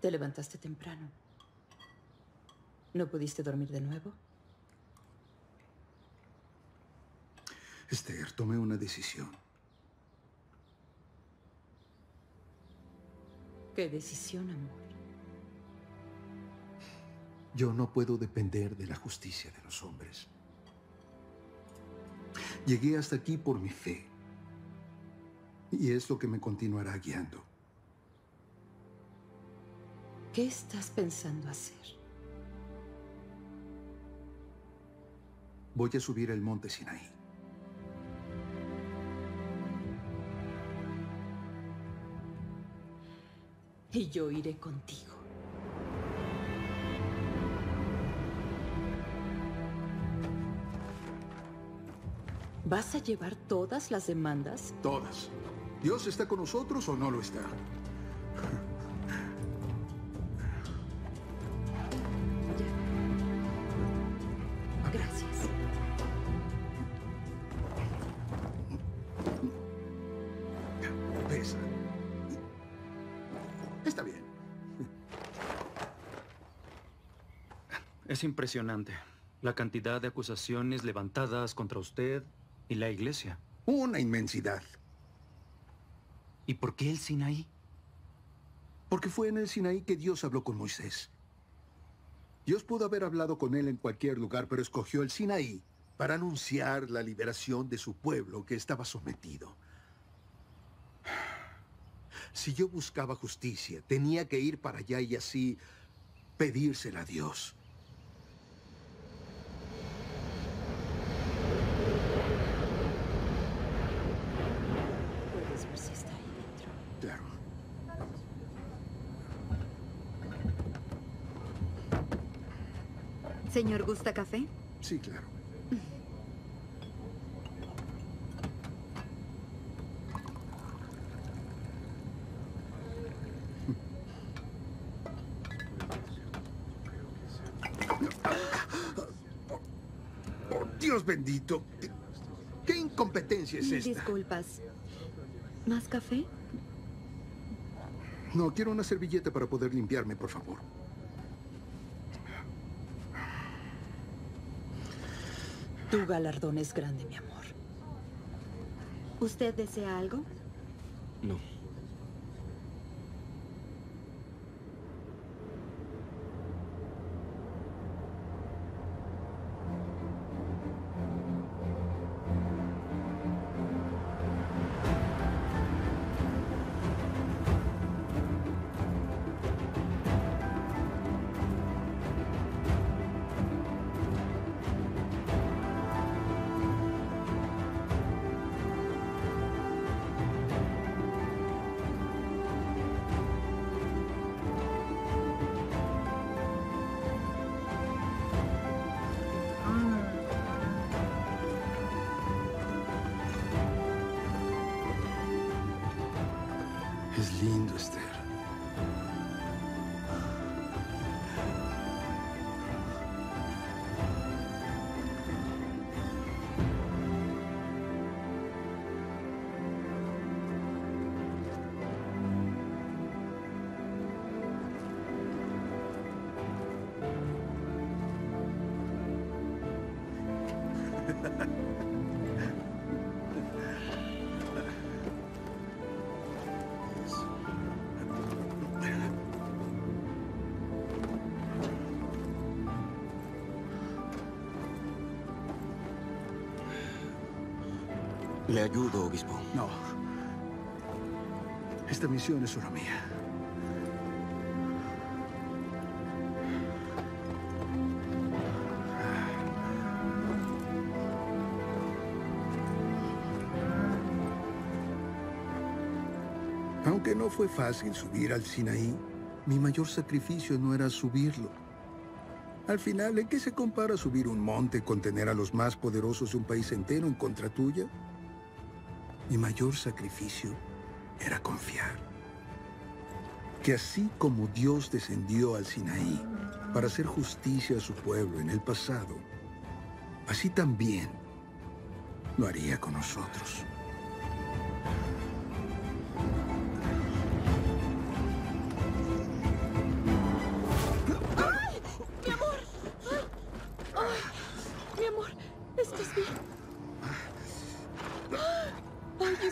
Te levantaste temprano. ¿No pudiste dormir de nuevo? Esther, tomé una decisión. ¿Qué decisión, amor? Yo no puedo depender de la justicia de los hombres. Llegué hasta aquí por mi fe. Y es lo que me continuará guiando. ¿Qué estás pensando hacer? Voy a subir el monte Sinaí. Y yo iré contigo. ¿Vas a llevar todas las demandas? Todas. ¿Dios está con nosotros o no lo está? Gracias. Pesa. Está bien. Es impresionante la cantidad de acusaciones levantadas contra usted y la iglesia. Una inmensidad. ¿Y por qué el Sinaí? Porque fue en el Sinaí que Dios habló con Moisés. Dios pudo haber hablado con él en cualquier lugar, pero escogió el Sinaí para anunciar la liberación de su pueblo que estaba sometido. Si yo buscaba justicia, tenía que ir para allá y así pedírsela a Dios. Puedes ver si está ahí dentro. Claro. Señor, ¿gusta café? Sí, claro. Oh, Dios bendito. ¿Qué incompetencia es esta? Disculpas. ¿Más café? No, quiero una servilleta para poder limpiarme, por favor. Tu galardón es grande, mi amor. ¿Usted desea algo? No. Es lindo, Esther. Le ayudo, obispo. No. Esta misión es solo mía. Aunque no fue fácil subir al Sinaí, mi mayor sacrificio no era subirlo. Al final, ¿en qué se compara subir un monte con tener a los más poderosos de un país entero en contra tuya? Mi mayor sacrificio era confiar. Que así como Dios descendió al Sinaí para hacer justicia a su pueblo en el pasado, así también lo haría con nosotros.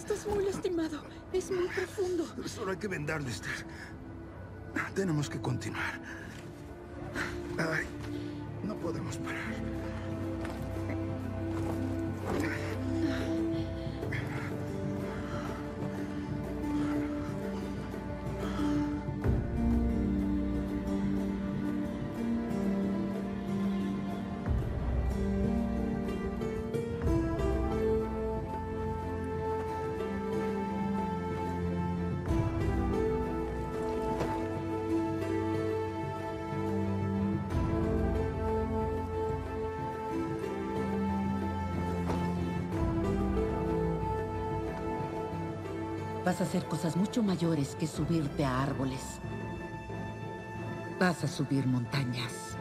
Estás muy lastimado. Es muy profundo. Solo hay que vendarle, Esther. Tenemos que continuar. Ay, no podemos parar. Vas a hacer cosas mucho mayores que subirte a árboles. Vas a subir montañas.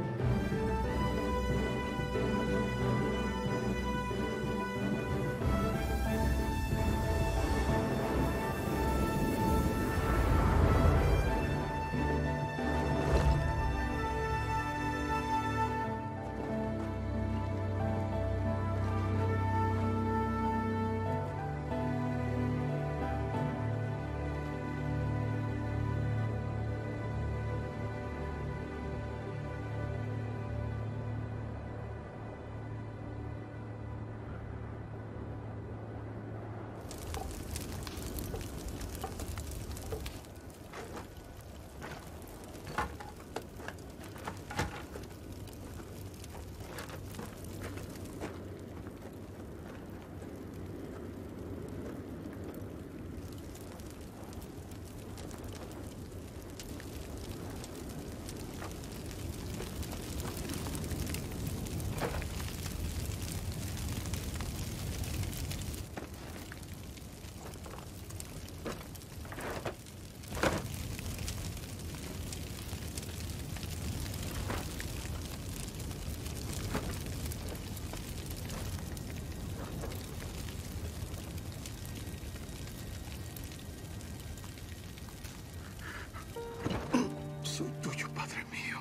Soy tuyo, Padre mío.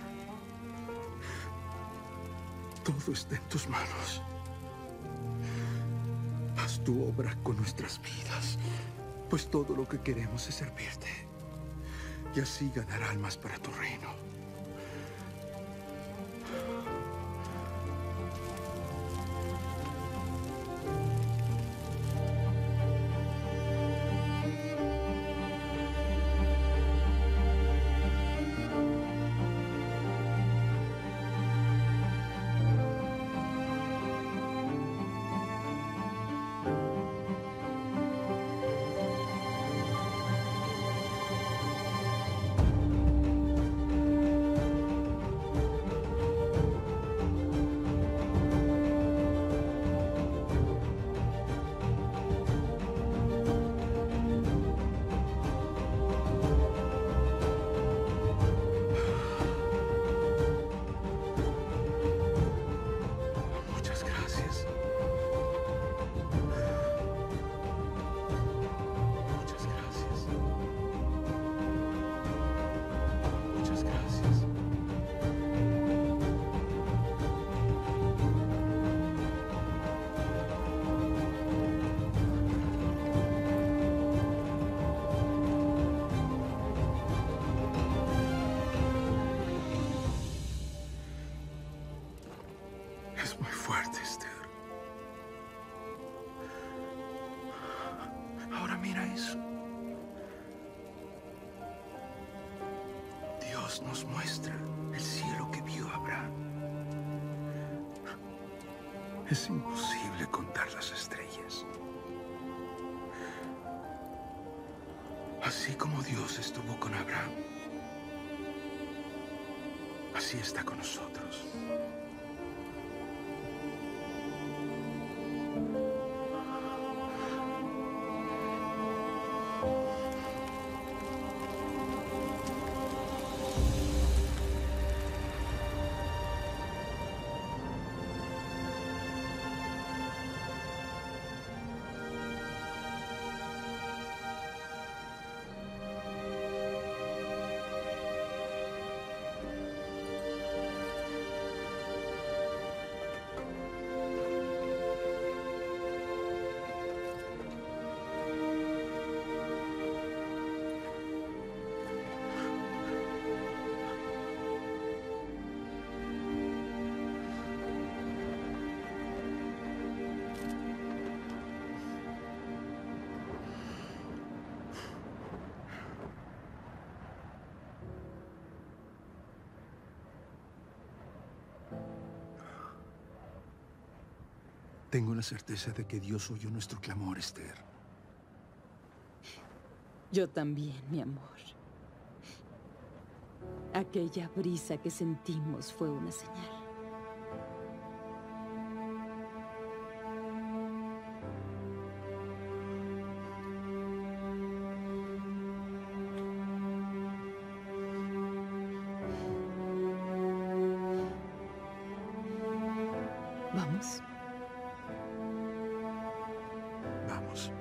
Todo está en tus manos. Haz tu obra con nuestras vidas, pues todo lo que queremos es servirte y así ganar almas para tu reino. Es muy fuerte, Esther. Ahora mira eso. Dios nos muestra el cielo que vio Abraham. Es imposible contar las estrellas. Así como Dios estuvo con Abraham, así está con nosotros. Tengo la certeza de que Dios oyó nuestro clamor, Esther. Yo también, mi amor. Aquella brisa que sentimos fue una señal. ¿Vamos? Vamos.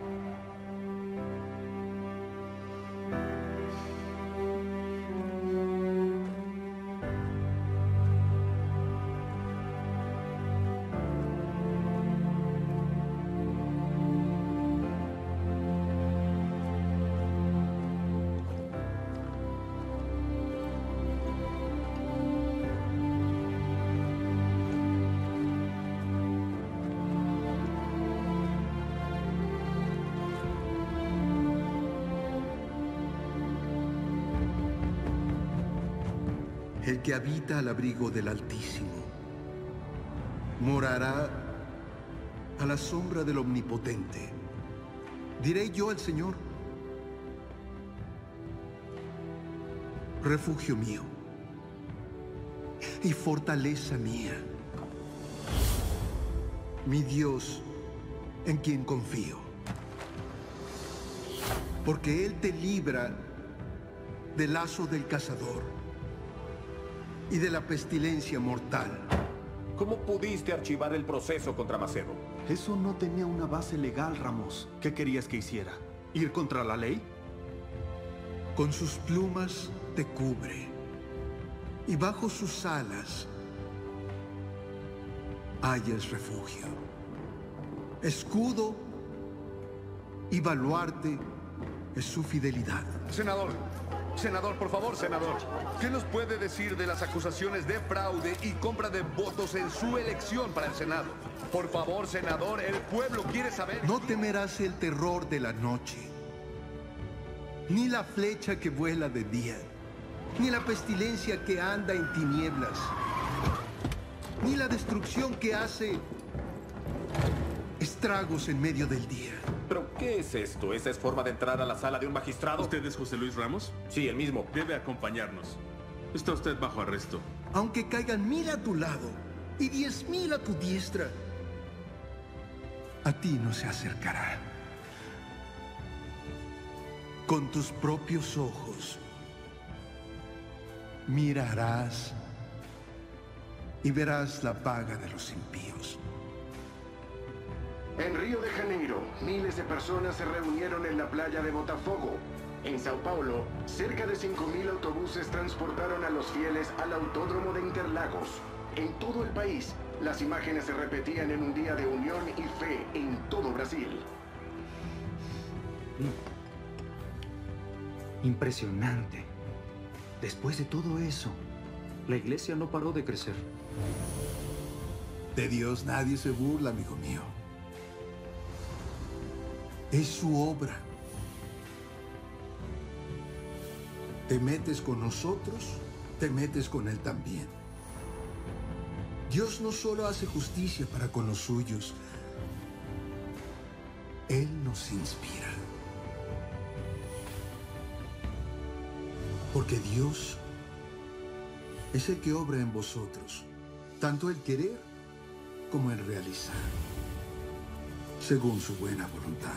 El que habita al abrigo del Altísimo morará a la sombra del Omnipotente. Diré yo al Señor, refugio mío y fortaleza mía, mi Dios en quien confío, porque Él te libra del lazo del cazador y de la pestilencia mortal. ¿Cómo pudiste archivar el proceso contra Macedo? Eso no tenía una base legal, Ramos. ¿Qué querías que hiciera? ¿Ir contra la ley? Con sus plumas te cubre, y bajo sus alas hallas refugio. Escudo y baluarte es su fidelidad. Senador, senador, por favor, senador. ¿Qué nos puede decir de las acusaciones de fraude y compra de votos en su elección para el Senado? Por favor, senador, el pueblo quiere saber. No temerás el terror de la noche, ni la flecha que vuela de día, ni la pestilencia que anda en tinieblas, ni la destrucción que hace estragos en medio del día. ¿Pero qué es esto? ¿Esa es forma de entrar a la sala de un magistrado? ¿Usted es José Luis Ramos? Sí, el mismo. Debe acompañarnos. Está usted bajo arresto. Aunque caigan mil a tu lado y diez mil a tu diestra, a ti no se acercará. Con tus propios ojos mirarás y verás la paga de los impíos. En Río de Janeiro, miles de personas se reunieron en la playa de Botafogo. En Sao Paulo, cerca de cinco mil autobuses transportaron a los fieles al autódromo de Interlagos. En todo el país, las imágenes se repetían en un día de unión y fe en todo Brasil. Impresionante. Después de todo eso, la iglesia no paró de crecer. De Dios nadie se burla, amigo mío. Es su obra. Te metes con nosotros, te metes con Él también. Dios no solo hace justicia para con los suyos, Él nos inspira. Porque Dios es el que obra en vosotros, tanto el querer como el realizar, según su buena voluntad.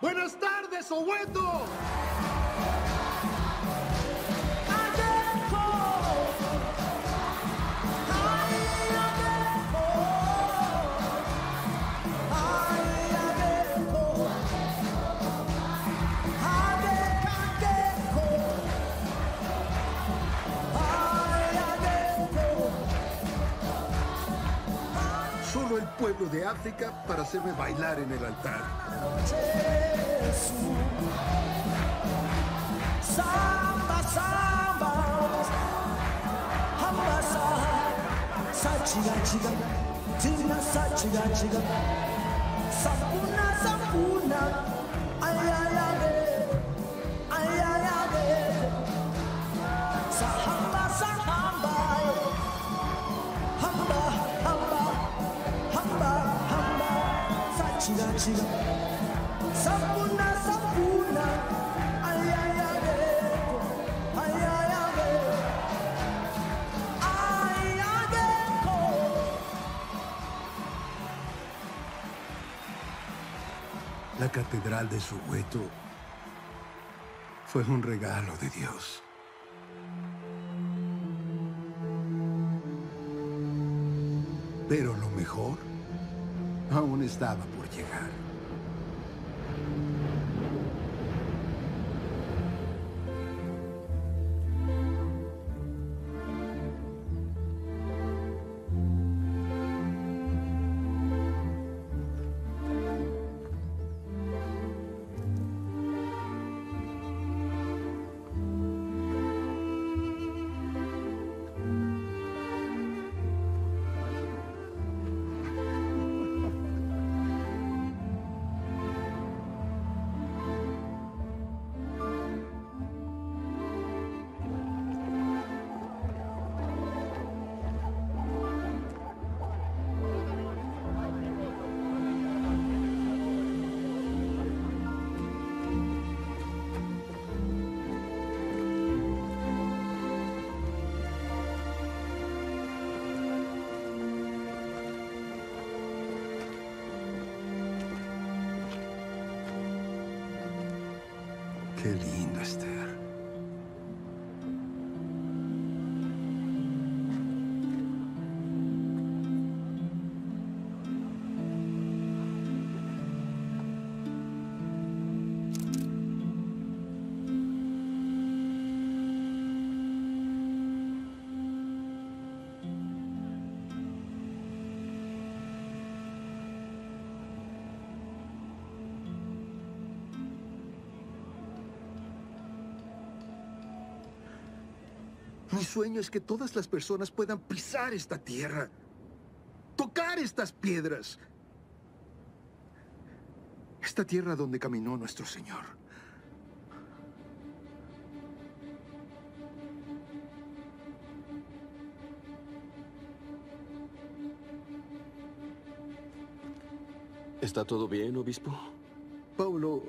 ¡Buenas tardes, Soweto! Solo el pueblo de África para hacerme bailar en el altar. Samba, samba, hamba, sachiga, chiga, tina, sachiga, chiga, sapuna, sapuna, ay, ay, ay, ay, ay, ay, sahamba, sahamba, hamba, hamba, hamba, hamba, sachiga, chiga, sapuna, sapuna, ay, ay, ay. La catedral de Soweto fue un regalo de Dios. Pero lo mejor aún estaba por llegar. Qué lindo, Esther. Mi sueño es que todas las personas puedan pisar esta tierra, tocar estas piedras. Esta tierra donde caminó nuestro Señor. ¿Está todo bien, obispo? Paulo,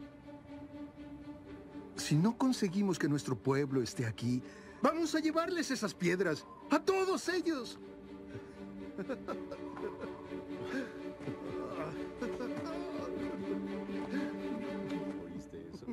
si no conseguimos que nuestro pueblo esté aquí, vamos a llevarles esas piedras a todos ellos. ¿Oíste eso?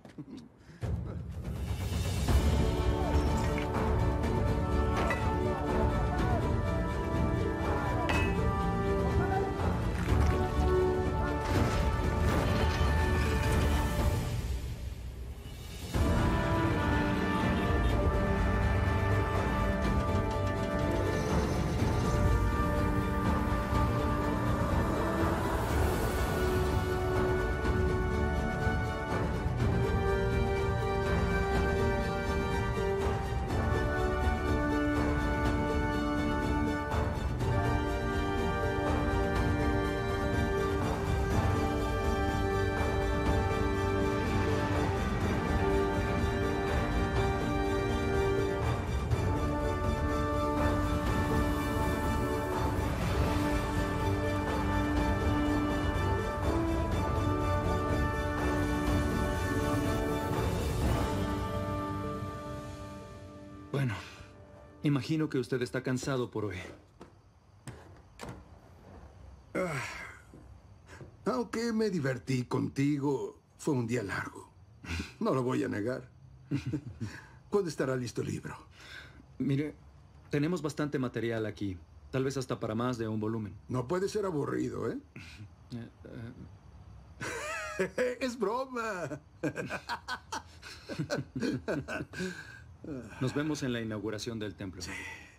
Bueno, imagino que usted está cansado por hoy. Aunque me divertí contigo, fue un día largo. No lo voy a negar. ¿Cuándo estará listo el libro? Mire, tenemos bastante material aquí. Tal vez hasta para más de un volumen. No puede ser aburrido, ¿eh? Eh, eh. Es broma. Nos vemos en la inauguración del templo. Sí.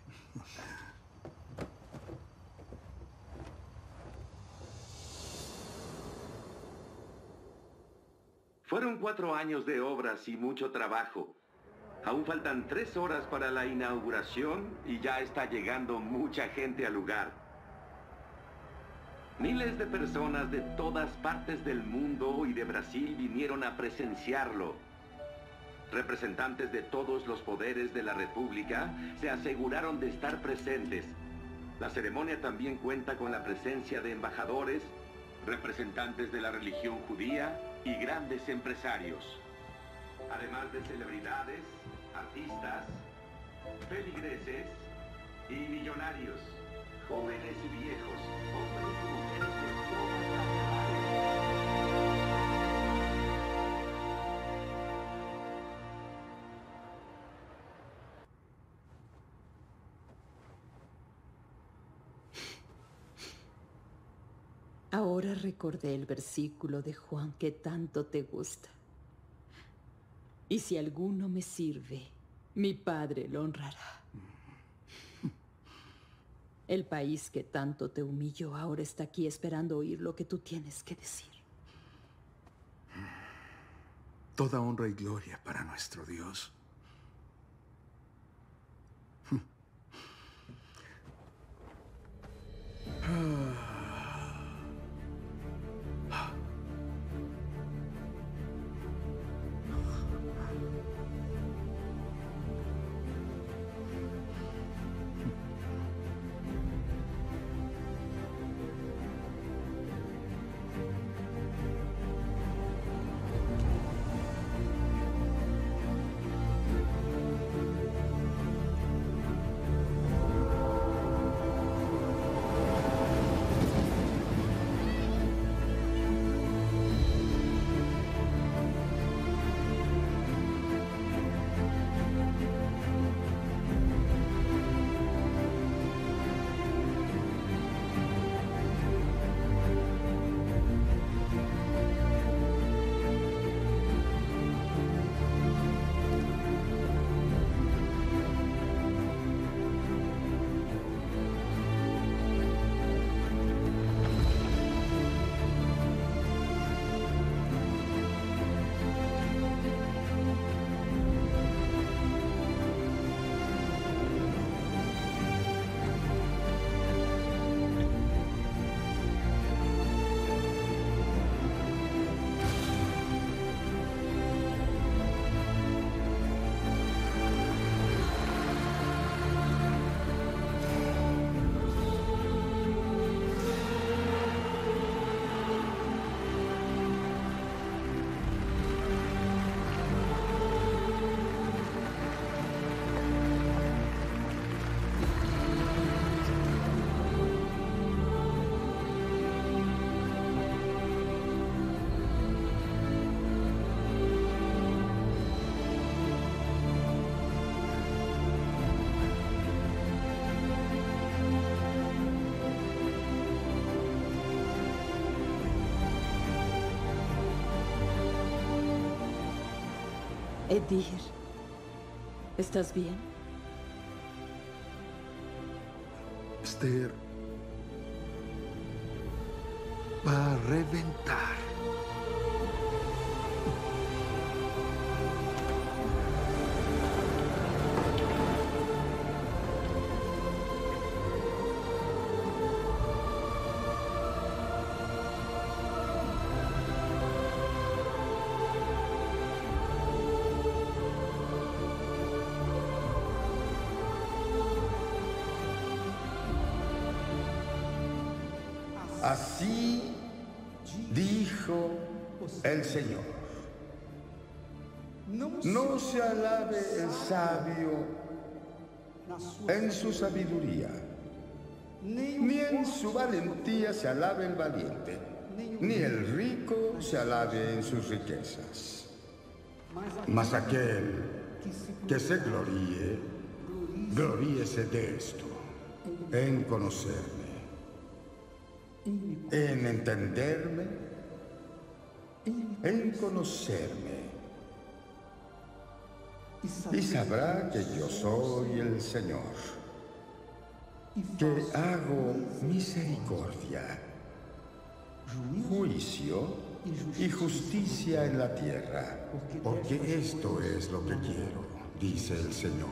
Fueron cuatro años de obras y mucho trabajo. Aún faltan tres horas para la inauguración y ya está llegando mucha gente al lugar. Miles de personas de todas partes del mundo y de Brasil vinieron a presenciarlo. Representantes de todos los poderes de la República se aseguraron de estar presentes. La ceremonia también cuenta con la presencia de embajadores, representantes de la religión judía y grandes empresarios. Además de celebridades, artistas, feligreses y millonarios, jóvenes y viejos, hombres y mujeres de todas las edades. Ahora recordé el versículo de Juan que tanto te gusta. Y si alguno me sirve, mi Padre lo honrará. El país que tanto te humilló ahora está aquí esperando oír lo que tú tienes que decir. Toda honra y gloria para nuestro Dios. Edir, ¿estás bien? Esther va a reventar. Así dijo el Señor. No se alabe el sabio en su sabiduría, ni en su valentía se alabe el valiente. ni el rico se alabe en sus riquezas. Mas aquel que se gloríe, gloríese de esto, en conocerme, en entenderme, en conocerme. Y sabrá que yo soy el Señor, que hago misericordia, juicio y justicia en la tierra, porque esto es lo que quiero, dice el Señor.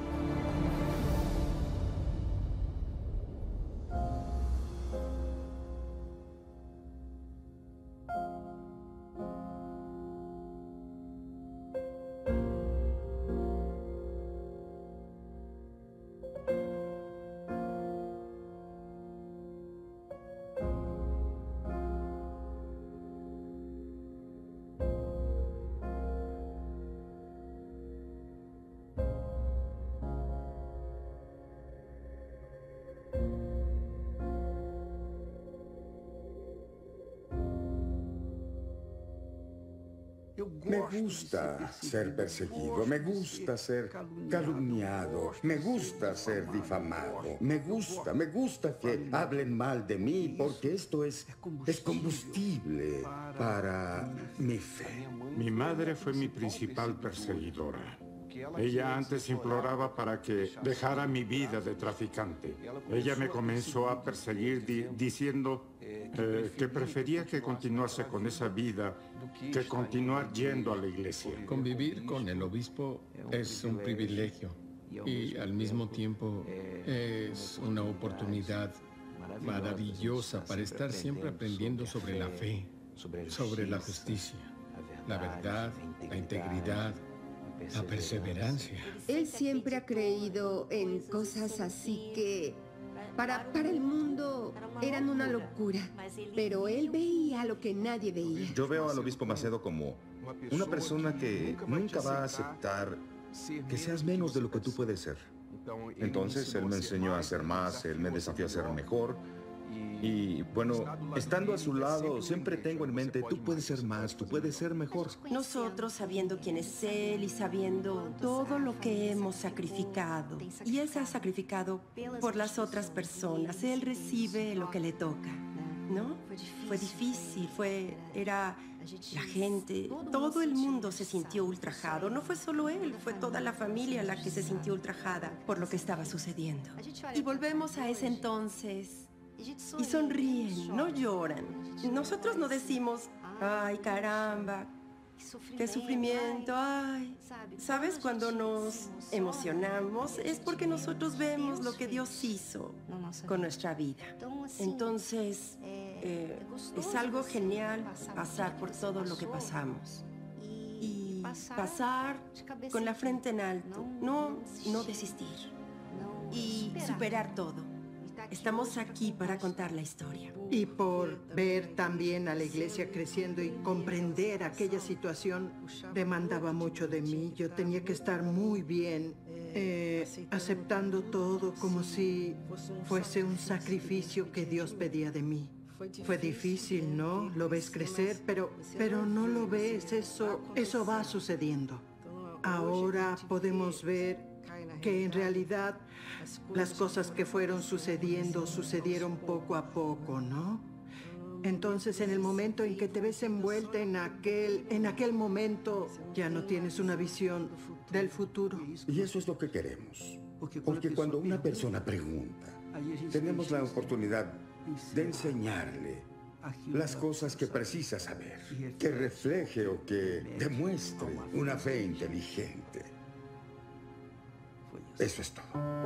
Me gusta ser perseguido, me gusta ser calumniado, me gusta ser difamado, me gusta, me gusta que hablen mal de mí, porque esto es, es combustible para mi fe. Mi madre fue mi principal perseguidora. Ella antes imploraba para que dejara mi vida de traficante. Ella me comenzó a perseguir di- diciendo eh, que prefería que continuase con esa vida que continuar yendo a la iglesia. Convivir con el obispo es un privilegio y al mismo tiempo es una oportunidad maravillosa para estar siempre aprendiendo sobre la fe, sobre la justicia, la verdad, la integridad, la perseverancia. Él siempre ha creído en cosas así que para, para el mundo eran una locura, pero él veía lo que nadie veía. Yo veo al obispo Macedo como una persona que nunca va a aceptar que seas menos de lo que tú puedes ser. Entonces él me enseñó a ser más, él me desafió a ser mejor. Y bueno, estando a su lado, siempre tengo en mente, tú puedes ser más, tú puedes ser mejor. Nosotros, sabiendo quién es Él y sabiendo todo lo que hemos sacrificado, y Él se ha sacrificado por las otras personas, Él recibe lo que le toca, ¿no? Fue difícil, fue, era la gente, todo el mundo se sintió ultrajado. No fue solo Él, fue toda la familia la que se sintió ultrajada por lo que estaba sucediendo. Y volvemos a ese entonces... Y sonríen, no lloran. Nosotros no decimos, ay, caramba, qué sufrimiento, ay. ¿Sabes? Cuando nos emocionamos es porque nosotros vemos lo que Dios hizo con nuestra vida. Entonces, eh, es algo genial pasar por todo lo que pasamos. Y pasar con la frente en alto, no, no desistir. Y superar todo. Estamos aquí para contar la historia. Y por ver también a la iglesia creciendo y comprender aquella situación demandaba mucho de mí. Yo tenía que estar muy bien, eh, aceptando todo como si fuese un sacrificio que Dios pedía de mí. Fue difícil, ¿no? Lo ves crecer, pero, pero no lo ves, eso, eso va sucediendo. Ahora podemos ver que en realidad las cosas que fueron sucediendo sucedieron poco a poco, ¿no? Entonces, en el momento en que te ves envuelta en aquel, en aquel momento, ya no tienes una visión del futuro. Y eso es lo que queremos. Porque cuando una persona pregunta, tenemos la oportunidad de enseñarle las cosas que precisa saber, que refleje o que demuestre una fe inteligente. Eso es todo.